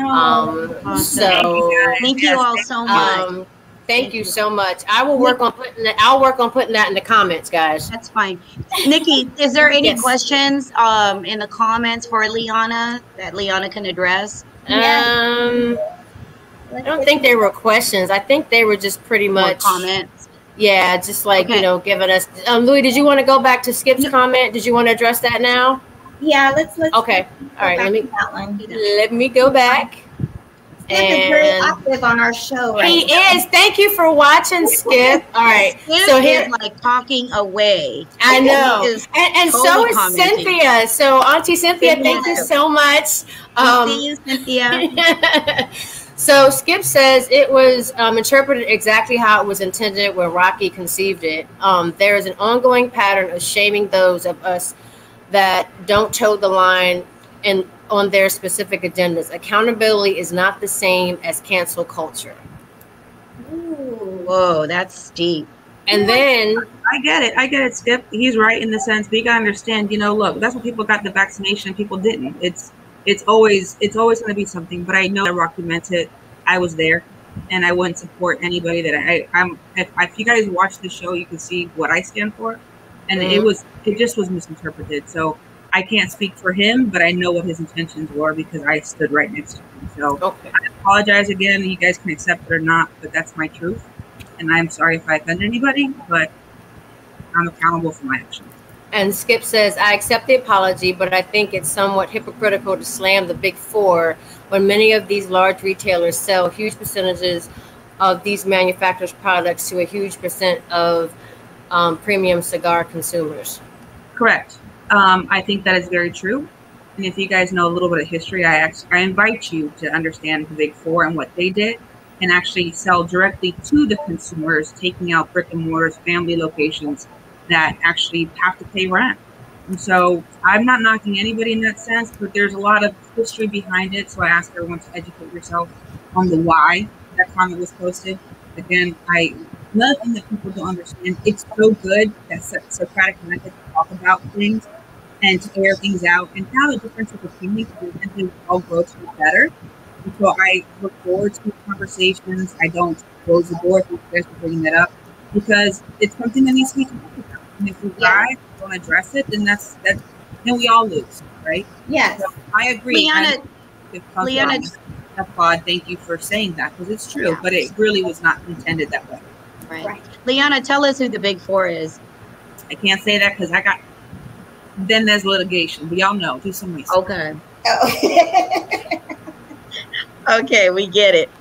So thank you all so much. Thank you so much. I will work on putting that. I'll work on putting that in the comments, guys. That's fine. Nikki, is there any questions in the comments for Liana that Liana can address? I don't think they were questions. I think they were just pretty much comments. Yeah, just like giving us. Louis, did you want to go back to Skip's comment? Did you want to address that now? Yeah, let's. Okay, all right. Let me go back. Skip is very active on our show. Right? He is. Thank you for watching, Skip. All right. Skip so here, is like talking away. I know. And so is commenting. Cynthia. So Auntie Cynthia, thank you so much. See you, Cynthia. So Skip says it was interpreted exactly how it was intended when Rocky conceived it. There is an ongoing pattern of shaming those of us that don't toe the line and on their specific agendas. Accountability is not the same as cancel culture. Ooh. Whoa, that's deep. And then I get it, Skip. He's right in the sense, but you gotta understand, look, that's what people got the vaccination and people didn't. It's always going to be something, but I know that Rocky meant it. I was there, and I wouldn't support anybody that I'm. If you guys watch the show, you can see what I stand for, and it just was misinterpreted. So I can't speak for him, but I know what his intentions were because I stood right next to him. So I apologize again. You guys can accept it or not, but that's my truth, and I'm sorry if I offended anybody, but I'm accountable for my actions. And Skip says, I accept the apology, but I think it's somewhat hypocritical to slam the big four when many of these large retailers sell huge percentages of these manufacturers' products to a huge percent of premium cigar consumers. Correct. I think that is very true. And if you guys know a little bit of history, I invite you to understand the big four and what they did and actually sell directly to the consumers, taking out brick and mortars, family locations that actually have to pay rent. And so I'm not knocking anybody in that sense, but there's a lot of history behind it. So I ask everyone to educate yourself on the why that comment was posted. Again, another thing that people don't understand, it's so good that Socratic method to talk about things and to air things out and have a difference of opinion and to all grow to be better. And so I look forward to conversations. I don't close the door if you guys are bringing that up, because it's something that needs to be talked about. And if we don't address it, then then we all lose, right? Yes. So I agree. Liana, applaud. Thank you for saying that, because it's true, but it really was not intended that way. Right. Liana, tell us who the big four is. I can't say that because then there's litigation. We all know. Do some research. Okay. Okay, we get it.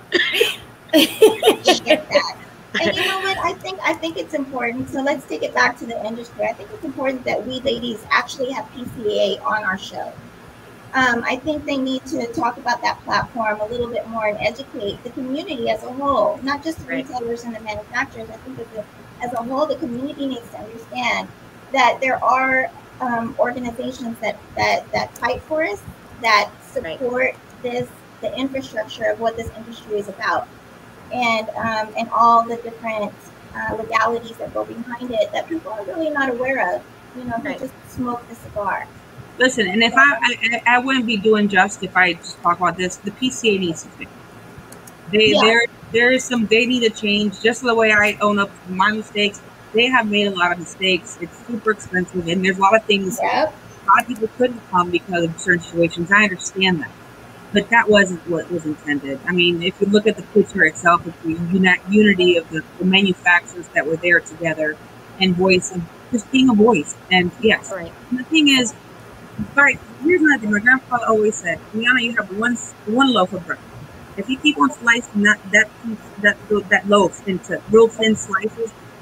Get that. And you know what? I think it's important. So let's take it back to the industry. I think it's important that we ladies actually have PCA on our show. I think they need to talk about that platform a little bit more and educate the community as a whole, not just the retailers and the manufacturers. I think as a whole, the community needs to understand that there are organizations that fight for us, that support the infrastructure of what this industry is about. And all the different legalities that go behind it that people are really not aware of. They just smoke the cigar. Listen, and if I wouldn't be doing just if I just talk about this. The PCA needs to fix. There is some they need to change. Just the way I own up to my mistakes, they have made a lot of mistakes. It's super expensive, and there's a lot of things. Yep. A lot of people couldn't come because of certain situations. I understand that. But that wasn't what was intended. I mean, if you look at the picture itself, it's the unity of the manufacturers that were there together and just being a voice. And yes, and the thing is, here's another thing. My grandfather always said, Liana, you have one loaf of bread. If you keep on slicing that loaf into real thin slices,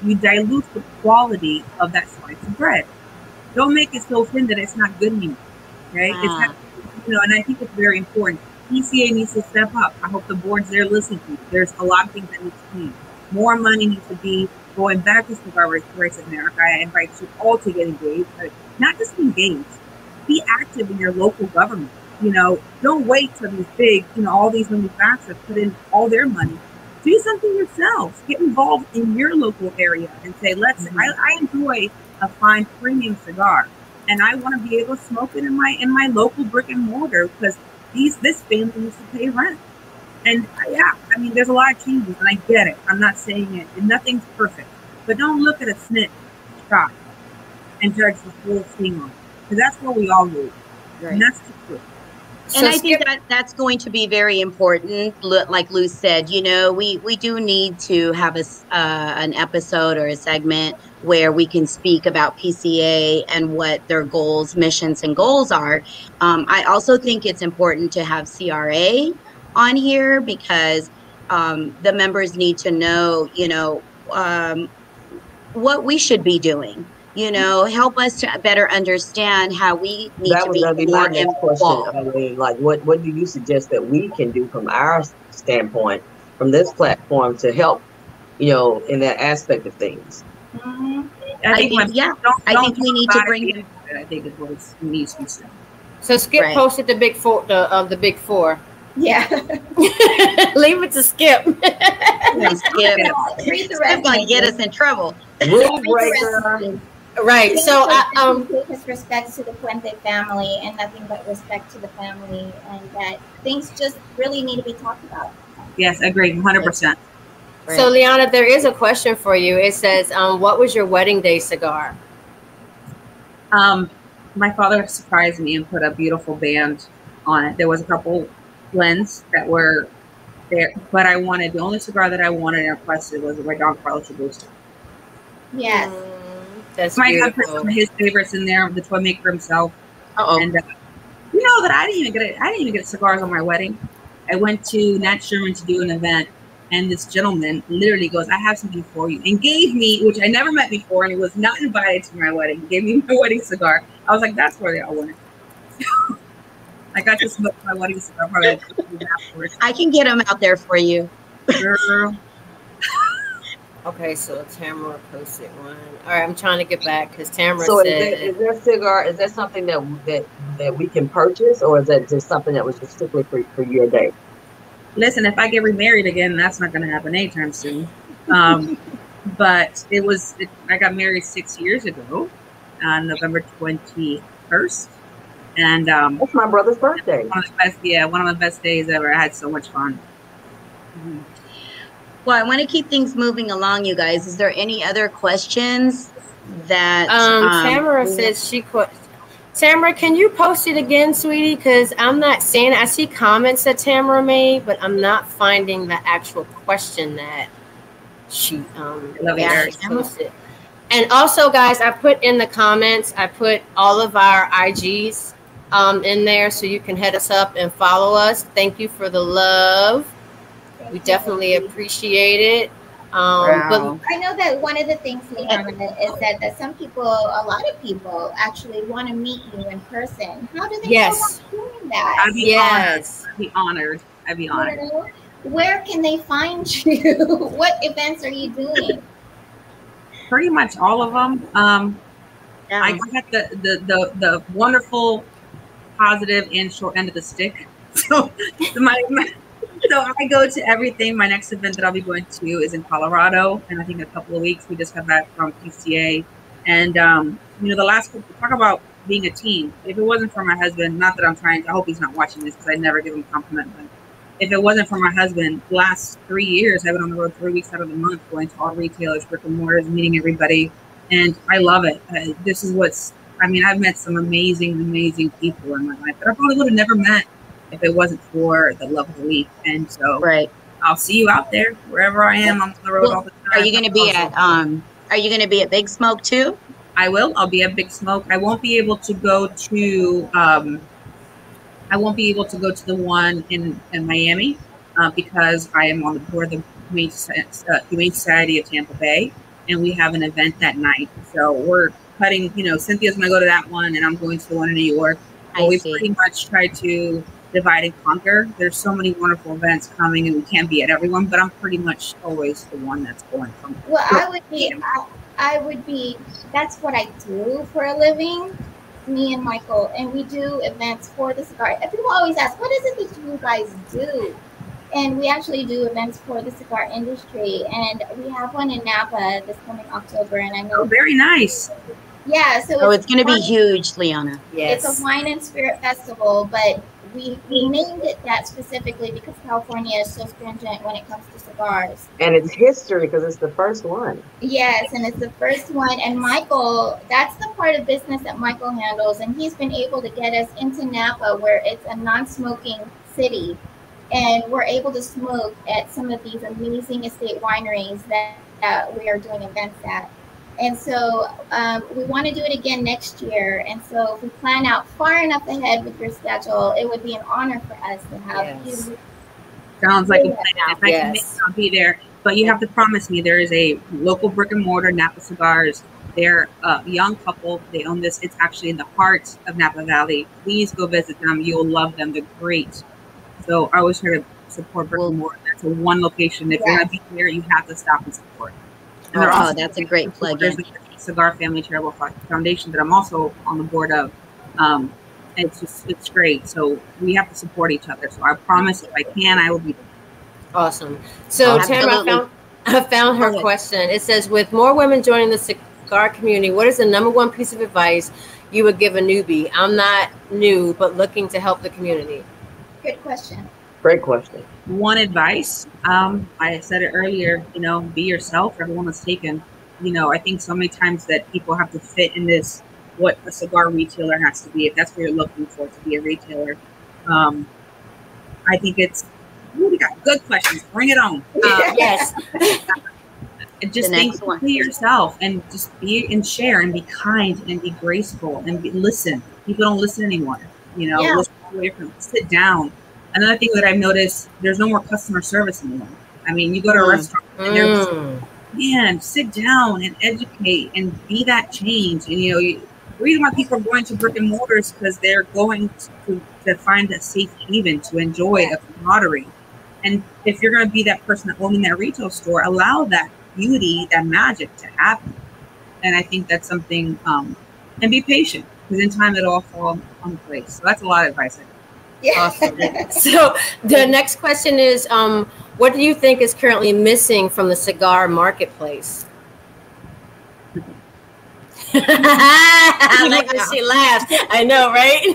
you dilute the quality of that slice of bread. Don't make it so thin that it's not good anymore. Okay, it's not, and I think it's very important. PCA needs to step up. I hope the board's there listening to you. There's a lot of things that need to change. More money needs to be going back to Cigar Rights of America. I invite you all to get engaged, but not just engaged. Be active in your local government. Don't wait till these big, all these manufacturers put in all their money. Do something yourselves. Get involved in your local area and say, I enjoy a fine premium cigar, and I want to be able to smoke it in my local brick and mortar because this family needs to pay rent. And there's a lot of changes, and I get it. I'm not saying it, and nothing's perfect, but don't look at a shot and judge the whole thing on it, because that's where we all lose. Right. And that's the truth. And I think that's going to be very important. Like Lou said, we do need to have an episode or a segment where we can speak about PCA and what their goals, missions, and goals are. I also think it's important to have CRA on here because the members need to know, what we should be doing. Help us to better understand how we need to be more involved. I mean, like, what do you suggest that we can do from our standpoint, from this platform, to help, in that aspect of things? Mm-hmm. I think we need to bring them. I think it needs to be said. So Skip posted the big four of the big four. Yeah. Leave it to Skip. Skip. Skip's going to get us in trouble. Rule breaker. Right. So his respect to the Fuente family and nothing but respect to the family, and that things just really need to be talked about. Yes, I agree, 100%. Right. So Liana, there is a question for you. It says, what was your wedding day cigar? My father surprised me and put a beautiful band on it. There was a couple blends that were there, but the only cigar that I wanted and requested was my Don Carlos Robusto. Yes. That's my beautiful. dad put some of his favorites in there, the toy maker himself. And that I didn't even get cigars on my wedding. I went to Nat Sherman to do an event, and this gentleman literally goes, "I have something for you," and gave me, which I never met before, and he was not invited to my wedding. Gave me my wedding cigar. I was like, "That's where they all went." I got to smoke my wedding cigar. Afterwards. I can get them out there for you. Girl. Okay, so Tamara posted one. All right, I'm trying to get back because Tamara said. Is that cigar? Is that something that we can purchase, or is that just something that was just strictly for your day? Listen, if I get remarried again, that's not going to happen anytime soon. But I got married 6 years ago, on November 21st, and that's my brother's birthday. One of the best days ever. I had so much fun. Mm-hmm. Well, I want to keep things moving along, you guys. Is there any other questions that Tamara says Tamara, can you post it again, sweetie? Because I'm not seeing it. I see comments that Tamara made, but I'm not finding the actual question that she posted. And also, guys, I put in the comments, I put all of our IGs in there so you can head us up and follow us. Thank you for the love. We definitely appreciate it. But I know that one of the things, Liana, is that some people, a lot of people, actually want to meet you in person. How do they go about doing that? I'd be honored. Where can they find you? What events are you doing? Pretty much all of them. I got the wonderful, positive, and short end of the stick. So So I go to everything. My next event that I'll be going to is in Colorado, and I think in a couple of weeks we just got back from PCA. And the last talk about being a team. If it wasn't for my husband, not that I hope he's not watching this because I never give him a compliment. But if it wasn't for my husband, the last 3 years I've been on the road 3 weeks out of the month, going to all retailers, brick and mortars, meeting everybody, and I love it. This is I've met some amazing people in my life that I probably would have never met if it wasn't for the love of the week. And so I'll see you out there wherever I am. I'm on the road all the time. Are you going to be at Big Smoke too? I will. I'll be at Big Smoke. I won't be able to go to the one in Miami because I am on the board of the Humane Society of Tampa Bay. and we have an event that night. So we're cutting, you know, Cynthia's going to go to that one, and I'm going to the one in New York. But we pretty much try to divide and conquer. There's so many wonderful events coming, and we can't be at everyone, but I'm pretty much always the one that's going from. Well, I would be, that's what I do for a living, me and Michael, and we do events for the cigar. And people always ask, what is it that you guys do? And we actually do events for the cigar industry, and we have one in Napa this coming October. And I know. Oh, very nice. Yeah, so it's going to be huge, Liana. Yes. It's a wine and spirit festival, but we named it that specifically because California is so stringent when it comes to cigars. And it's history because it's the first one. Yes, and it's the first one. And Michael, that's the part of business that Michael handles, and he's been able to get us into Napa, where it's a non-smoking city. And we're able to smoke at some of these amazing estate wineries that we are doing events at. And so we want to do it again next year. And so if we plan out far enough ahead with your schedule, it would be an honor for us to have you. Sounds like a plan. If I can make it, I'll be there. But you have to promise me there is a local brick and mortar Napa Cigars. They're a young couple. They own this. It's actually in the heart of Napa Valley. Please go visit them. You'll love them. They're great. So I always try to support brick and mortar. That's a one location. If you're going to be here, you have to stop and support. And that's a great plug. There's a Cigar Family Charitable Foundation that I'm also on the board of. It's great. So we have to support each other. So I promise if I can, I will be there. Awesome. So Tamara, I found her question. It says, with more women joining the cigar community, what is the #1 piece of advice you would give a newbie? I'm not new, but looking to help the community. Good question. Great question. One advice, I said it earlier, you know, be yourself. Everyone is taken. You know, I think so many times that people have to fit in this, what a cigar retailer has to be, if that's what you're looking for, to be a retailer. I think it's, we got good questions. Bring it on. Yes. Just think be yourself and just be and share and be kind and be graceful and listen. People don't listen anymore. You know, listen away from, sit down. Another thing that I've noticed, there's no more customer service anymore. I mean, you go to a restaurant and they're just, man, sit down and educate and be that change. And, you know, the reason why people are going to brick and mortars because they're going to find a safe haven to enjoy the camaraderie. And if you're going to be that person owning that retail store, allow that beauty, that magic to happen. And I think that's something, and be patient because in time it'll all fall on place. So that's a lot of advice. Awesome. So the next question is, what do you think is currently missing from the cigar marketplace? I like when she laughs. I know,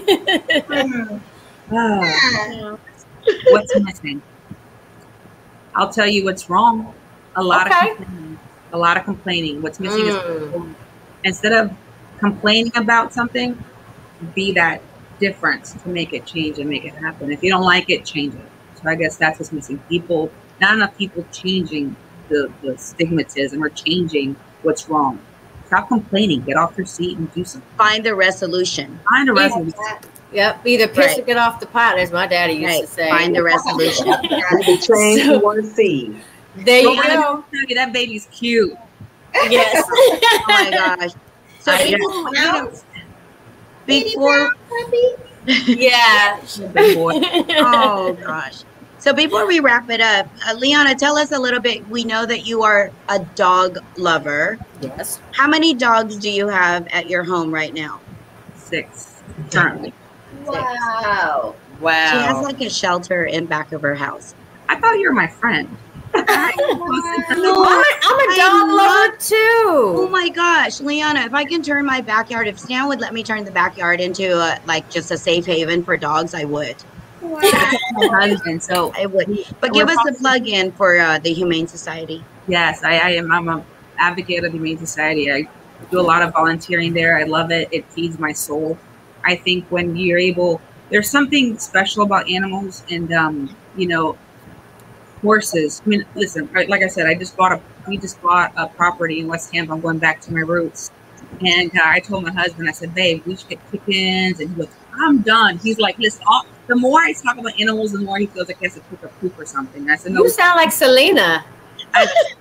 right? What's missing? I'll tell you what's wrong. A lot of complaining. What's missing is instead of complaining about something, be that difference to make it change and make it happen. If you don't like it, change it. So I guess that's what's missing. People, not enough people changing the stigmatism or changing what's wrong. Stop complaining. Get off your seat and do something. Find the resolution. Find a resolution. Yep. Either piss or get off the pot, as my daddy used to say. Find the resolution. The change you want to see. There you go. That baby's cute. Yes. Oh my gosh. So before yeah. Oh gosh. So before we wrap it up, Liana, tell us a little bit. We know that you are a dog lover. Yes. How many dogs do you have at your home right now? 6 currently. Wow. Wow. She has like a shelter in back of her house. I thought you were my friend. I'm a dog lover too. Oh my gosh, Liana, if I can turn my backyard, if Stan would let me turn the backyard into like just a safe haven for dogs, I would. Wow. My husband, so I would. But give us the plug in for the Humane Society. Yes, I'm an advocate of the Humane Society. I do a lot of volunteering there. I love it. It feeds my soul. I think when you're able, there's something special about animals and, you know, horses. I mean, listen, like I said, we just bought a property in West Tampa. I'm going back to my roots. And I told my husband, I said, babe, we should get chickens. And he goes, I'm done. He's like, listen, the more I talk about animals, the more he feels like he has to pick a poop or something. I said, no. You sound like Selena. I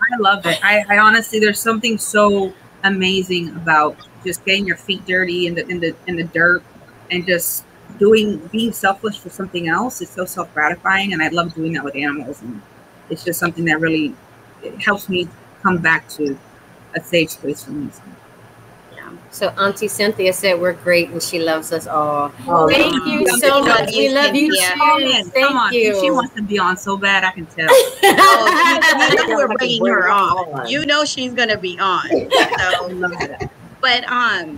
I love it. I honestly, there's something so amazing about just getting your feet dirty in the dirt and just being selfless for something else. It's so self-gratifying, and I love doing that with animals, and it's just something that really it helps me come back to a safe space for me. So Auntie Cynthia said we're great and she loves us all. Oh, Thank you so much. We love you too. Thank you. She wants to be on so bad, I can tell. Oh, you know we're bringing her on. You know she's gonna be on. So, but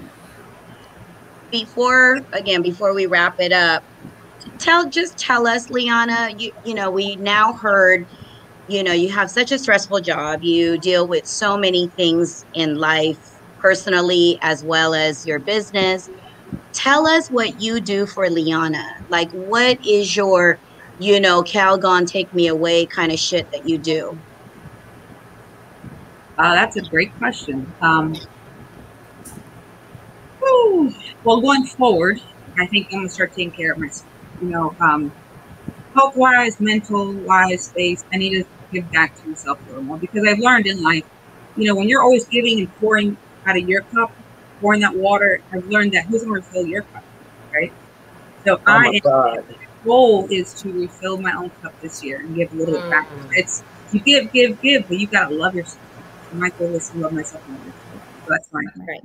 before we wrap it up, tell us, Liana. You know, we now heard. You know, you have such a stressful job. You deal with so many things in life, personally as well as your business. Tell us what you do for Liana. Like, what is your, Calgon take me away kind of shit that you do? That's a great question. Well, going forward, I think I'm gonna start taking care of myself. Health-wise, mental-wise, space. I need to give back to myself a little more because I've learned in life, when you're always giving and pouring out of your cup, pouring that water, I've learned that who's going to refill your cup, right? So my goal is to refill my own cup this year and give a little bit back. It's you give, but you got to love yourself. So my goal is to love myself more. So that's fine. Right.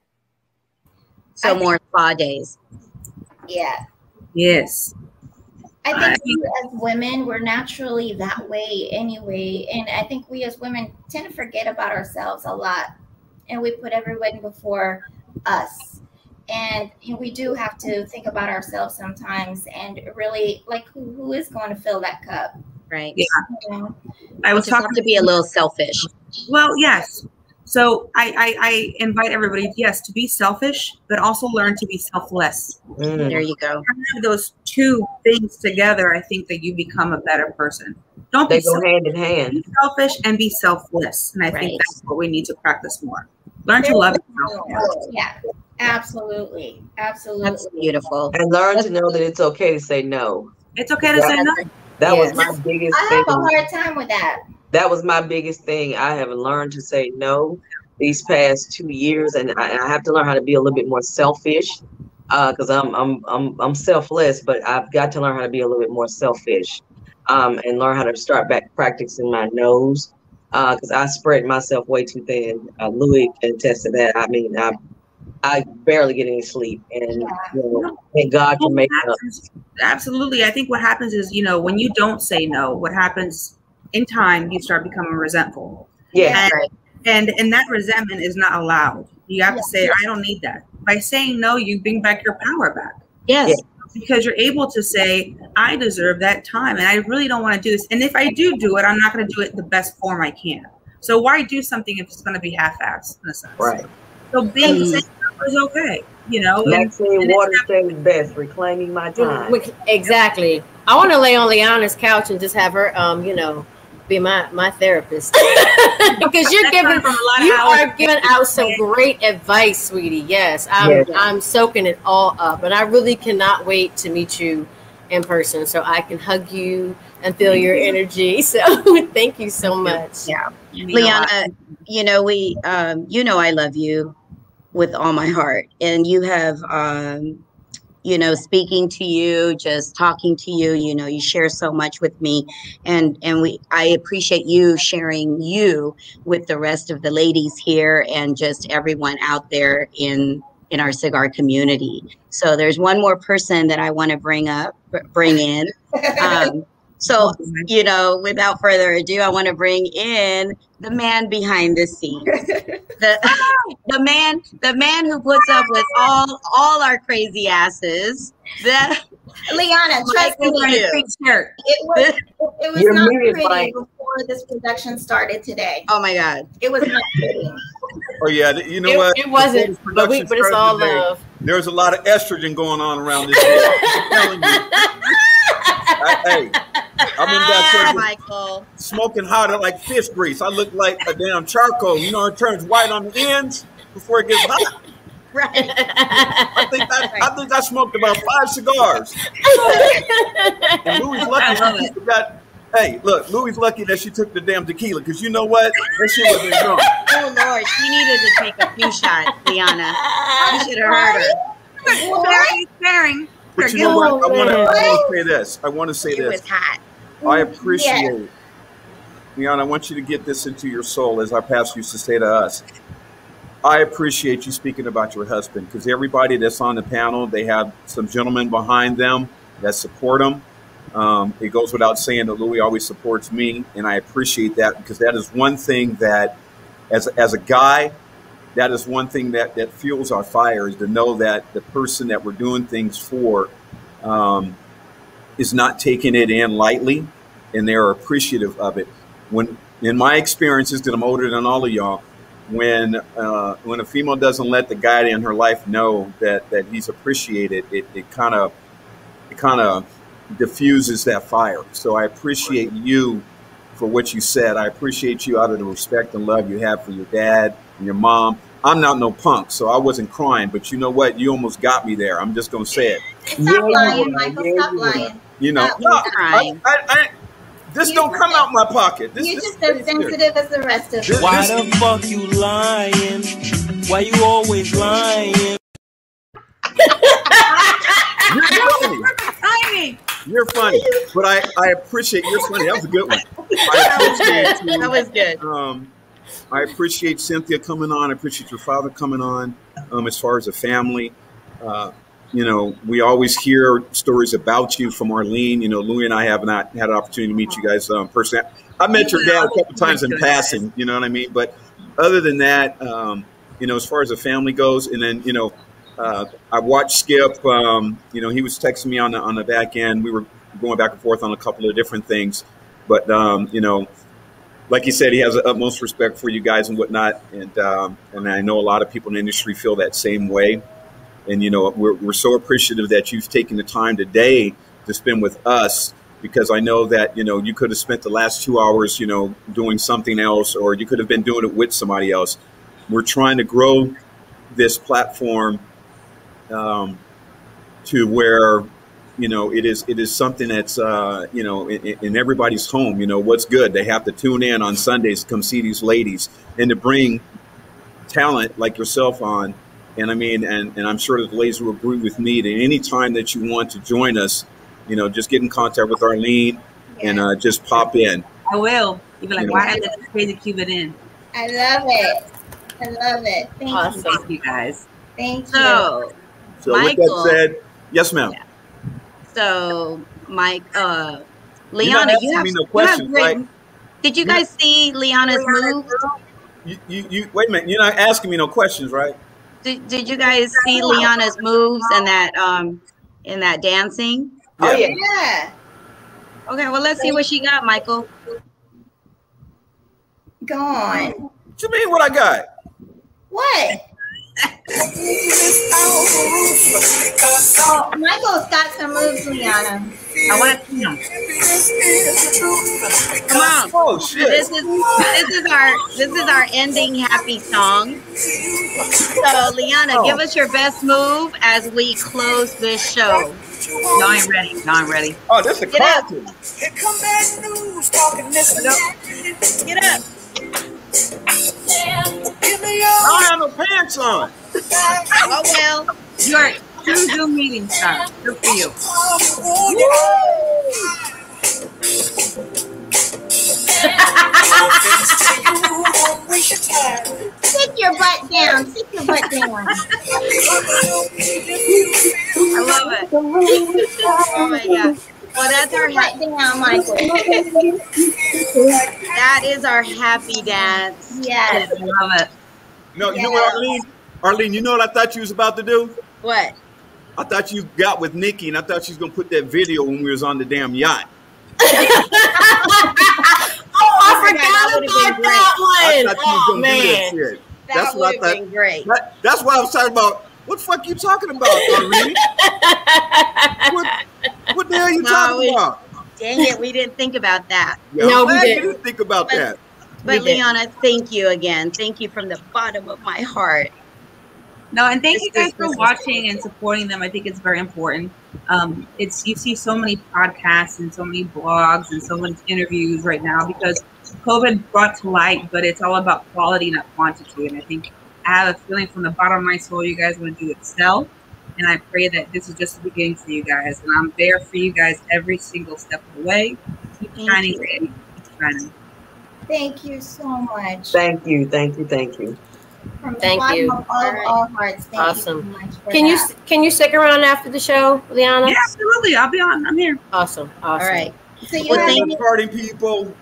So more spa days. Yeah. Yes. I think we as women, we're naturally that way anyway. And I think we as women tend to forget about ourselves a lot. And we put everyone before us. And we do have to think about ourselves sometimes and really, like, who is going to fill that cup? Right. Yeah. I was talking to be a little selfish. Well, yes. So I invite everybody, yes, to be selfish, but also learn to be selfless. There you go. Have those two things together, I think that you become a better person. They go hand in hand. Be selfish and be selfless. And I think that's what we need to practice more. Learn to love yourself more. Yeah, absolutely. Absolutely. That's beautiful. And learn to know that it's okay to say no. It's okay to say no. That was my biggest thing. I have a hard time with that. That was my biggest thing. I have learned to say no these past 2 years, and I have to learn how to be a little bit more selfish because I'm selfless, but I've got to learn how to be a little bit more selfish and learn how to start back practicing my no's because I spread myself way too thin. Louis can attest to that. I mean, I barely get any sleep, and thank God for making up. Absolutely. I think what happens is, when you don't say no, what happens in time, you start becoming resentful. Yeah. And that resentment is not allowed. You have to say, I don't need that. By saying no, you bring back your power back. Yes. Yeah. Because you're able to say, I deserve that time and I really don't want to do this. And if I do it, I'm not going to do it the best form I can. So why do something if it's going to be half-assed in a sense? Right. So being saying no is okay. Maxine Waters says best, reclaiming my time. Exactly. I want to lay on Liana's couch and just have her, be my therapist because you are giving out some great advice, sweetie. Yes, I'm soaking it all up, and I really cannot wait to meet you in person so I can hug you and feel your energy. So thank you so much. Yeah, Liana, I love you with all my heart, and you have speaking to you, just talking to you, you share so much with me, and I appreciate you sharing you with the rest of the ladies here and just everyone out there in our cigar community. So there's one more person that I want to bring in. So, without further ado, I want to bring in the man behind the scenes, the man who puts up with all our crazy asses. Liana, trust me, it was not pretty before this production started today. Oh my God, it was not pretty. Oh yeah, what? It wasn't, but it's all love. There's a lot of estrogen going on around this. I'm telling you. Hey, I'm in that Michael, smoking hot like fish grease. I look like a damn charcoal. It turns white on the ends before it gets hot. Right. I think I smoked about 5 cigars. And Louis lucky Hey, look, Louie's lucky that she took the damn tequila, because you know what? That shit wasn't drunk. Oh Lord, she needed to take a few shots, Liana. You should have heard her. Sparing. But you know what? I want to say this. I want to say It this. was hot. I appreciate, Liana, I want you to get this into your soul, as our past used to say to us. I appreciate you speaking about your husband, because everybody that's on the panel, they have some gentlemen behind them that support them. It goes without saying that Louie always supports me, and I appreciate that, because that is one thing that, as a guy, that is one thing that fuels our fire, is to know that the person that we're doing things for is not taking it in lightly, and they're appreciative of it. When, in my experiences, that I'm older than all of y'all, when a female doesn't let the guy in her life know that he's appreciated, it kind of diffuses that fire. So I appreciate you for what you said. I appreciate you out of the respect and love you have for your dad and your mom. I'm not no punk, so I wasn't crying, but you know what? You almost got me there. I'm just gonna say it. Stop lying, Michael. Stop lying. You know, this don't come out my pocket. You're just as sensitive as the rest of us. Why the fuck you lying? Why you always lying? You're funny, but I appreciate you're funny. That was a good one. That was good. I appreciate Cynthia coming on. I appreciate your father coming on. As far as a family, you know, we always hear stories about you from Arlene. You know, Louie and I have not had an opportunity to meet you guys personally. I met your dad a couple times in passing. You know what I mean? But other than that, you know, as far as the family goes, and then you know. I watched Skip. You know, he was texting me on the back end. We were going back and forth on a couple of different things, but you know, like he said, he has the utmost respect for you guys and whatnot. And I know a lot of people in the industry feel that same way. And you know, we're so appreciative that you've taken the time today to spend with us, because I know that you know you could have spent the last 2 hours, you know, doing something else, or you could have been doing it with somebody else. We're trying to grow this platform to where, you know, it is something that's, you know, in everybody's home. You know, what's good? They have to tune in on Sundays to come see these ladies and to bring talent like yourself on. And I mean, and I'm sure that the ladies will agree with me that any time that you want to join us, you know, just get in contact with Arlene and just pop in. I will. You'll be like, why did this crazy Cuban in? I love it. I love it. Thank you guys. Thank you. So Michael, with that said, yes, ma'am. Yeah. So, Mike, Liana, you have questions, great. right? Did you guys see Liana's moves? You wait a minute. You're not asking me no questions, right? Did you guys see Liana's moves and that dancing? Yeah. Oh yeah. Okay, well let's see what she got, Michael. Go on. What you mean? What I got? What? Oh, Michael's got some moves, Liana. I want to see them. Come on. Oh shit. This is our ending happy song. So Liana, give us your best move as we close this show. No, I'm ready. No, I'm ready. Oh, this is a classic. Get up. I don't have no pants on. Oh well. You're two Zoom meetings start. Good for you. Sit your butt down. Sit your butt down. I love it. Oh my god. Well, that's our butt down, Michael. That is our happy dance. Yes. I love it. No, you know what, Arlene? Arlene, you know what I thought you was about to do? What? I thought you got with Nikki, and I thought she was gonna put that video when we was on the damn yacht. Oh, I forgot about that one. I thought you was gonna do that shit. That would have been great. That's what I was talking about. What the fuck you talking about, Arlene? What the hell are you talking about? Dang it, we didn't think about that. Yeah, no, we didn't think about that. But Liana, thank you again. Thank you from the bottom of my heart. No, and thank you guys for watching and supporting them. I think it's very important. It's you see so many podcasts and so many blogs and so many interviews right now because COVID brought to light, but it's all about quality, not quantity. And I think I have a feeling from the bottom of my soul, you guys want to do excel. And I pray that this is just the beginning for you guys. And I'm there for you guys every single step of the way. Keep shining, baby. Keep shining. Thank you so much. Thank you. Thank you. Thank you. From the bottom of all of our hearts, thank you so much for Can you stick around after the show, Liana? Yeah, absolutely. I'll be on. I'm here. Awesome. All right. So you Well, thank you, party people.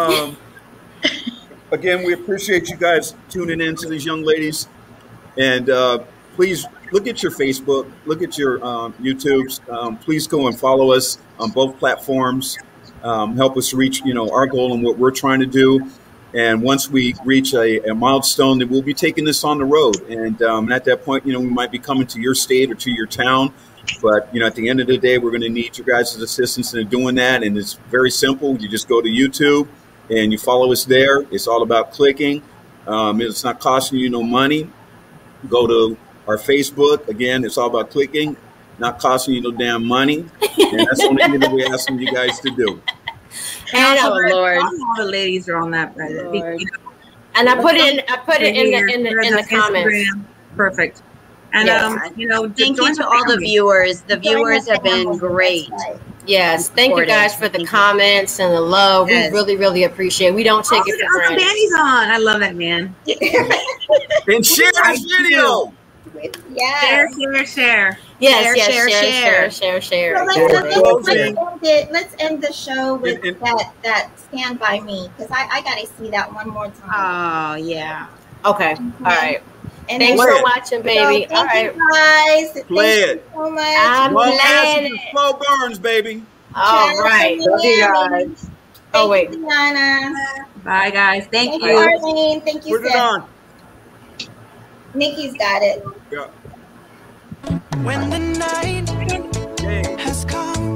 Again, we appreciate you guys tuning in to these young ladies. And please look at your Facebook, look at your YouTubes. Please go and follow us on both platforms. Help us reach, our goal and what we're trying to do. And once we reach a milestone, then we'll be taking this on the road. And at that point, we might be coming to your state or to your town. But, at the end of the day, we're going to need your guys' assistance in doing that. And it's very simple. You just go to YouTube and you follow us there. It's all about clicking. It's not costing you no money. Go to our Facebook. Again, it's all about clicking, not costing you no damn money. And that's the only thing that we're asking you guys to do. And Lord, all the ladies are on that, brother. And I put it in the comments. Perfect. And thank you to all the viewers. The viewers have been great. Yes, thank you guys for the comments and the love. We really, really appreciate it. We don't take it for granted. Danny's on. I love that man. And share this video. Yeah. Share. Yes, share. So let's end the show with that Stand By Me, because I gotta see that one more time. Oh yeah. Okay. All right. And thanks for watching, baby. So thank you guys. Play thank it. You so much. I'm playing it. Slow burns, baby. All right. Love you guys. Oh wait. Liana. Bye guys. Thank you. Arlene. Thank you. Put it on. Nikki's got it. Yeah. When the night has come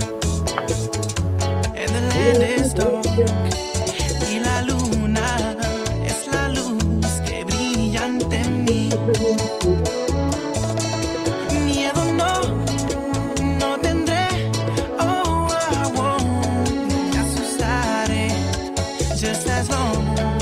and the land is dark y la luna es la luz que brilla ante mí, miedo no tendré. Oh, I won't me asustaré just as long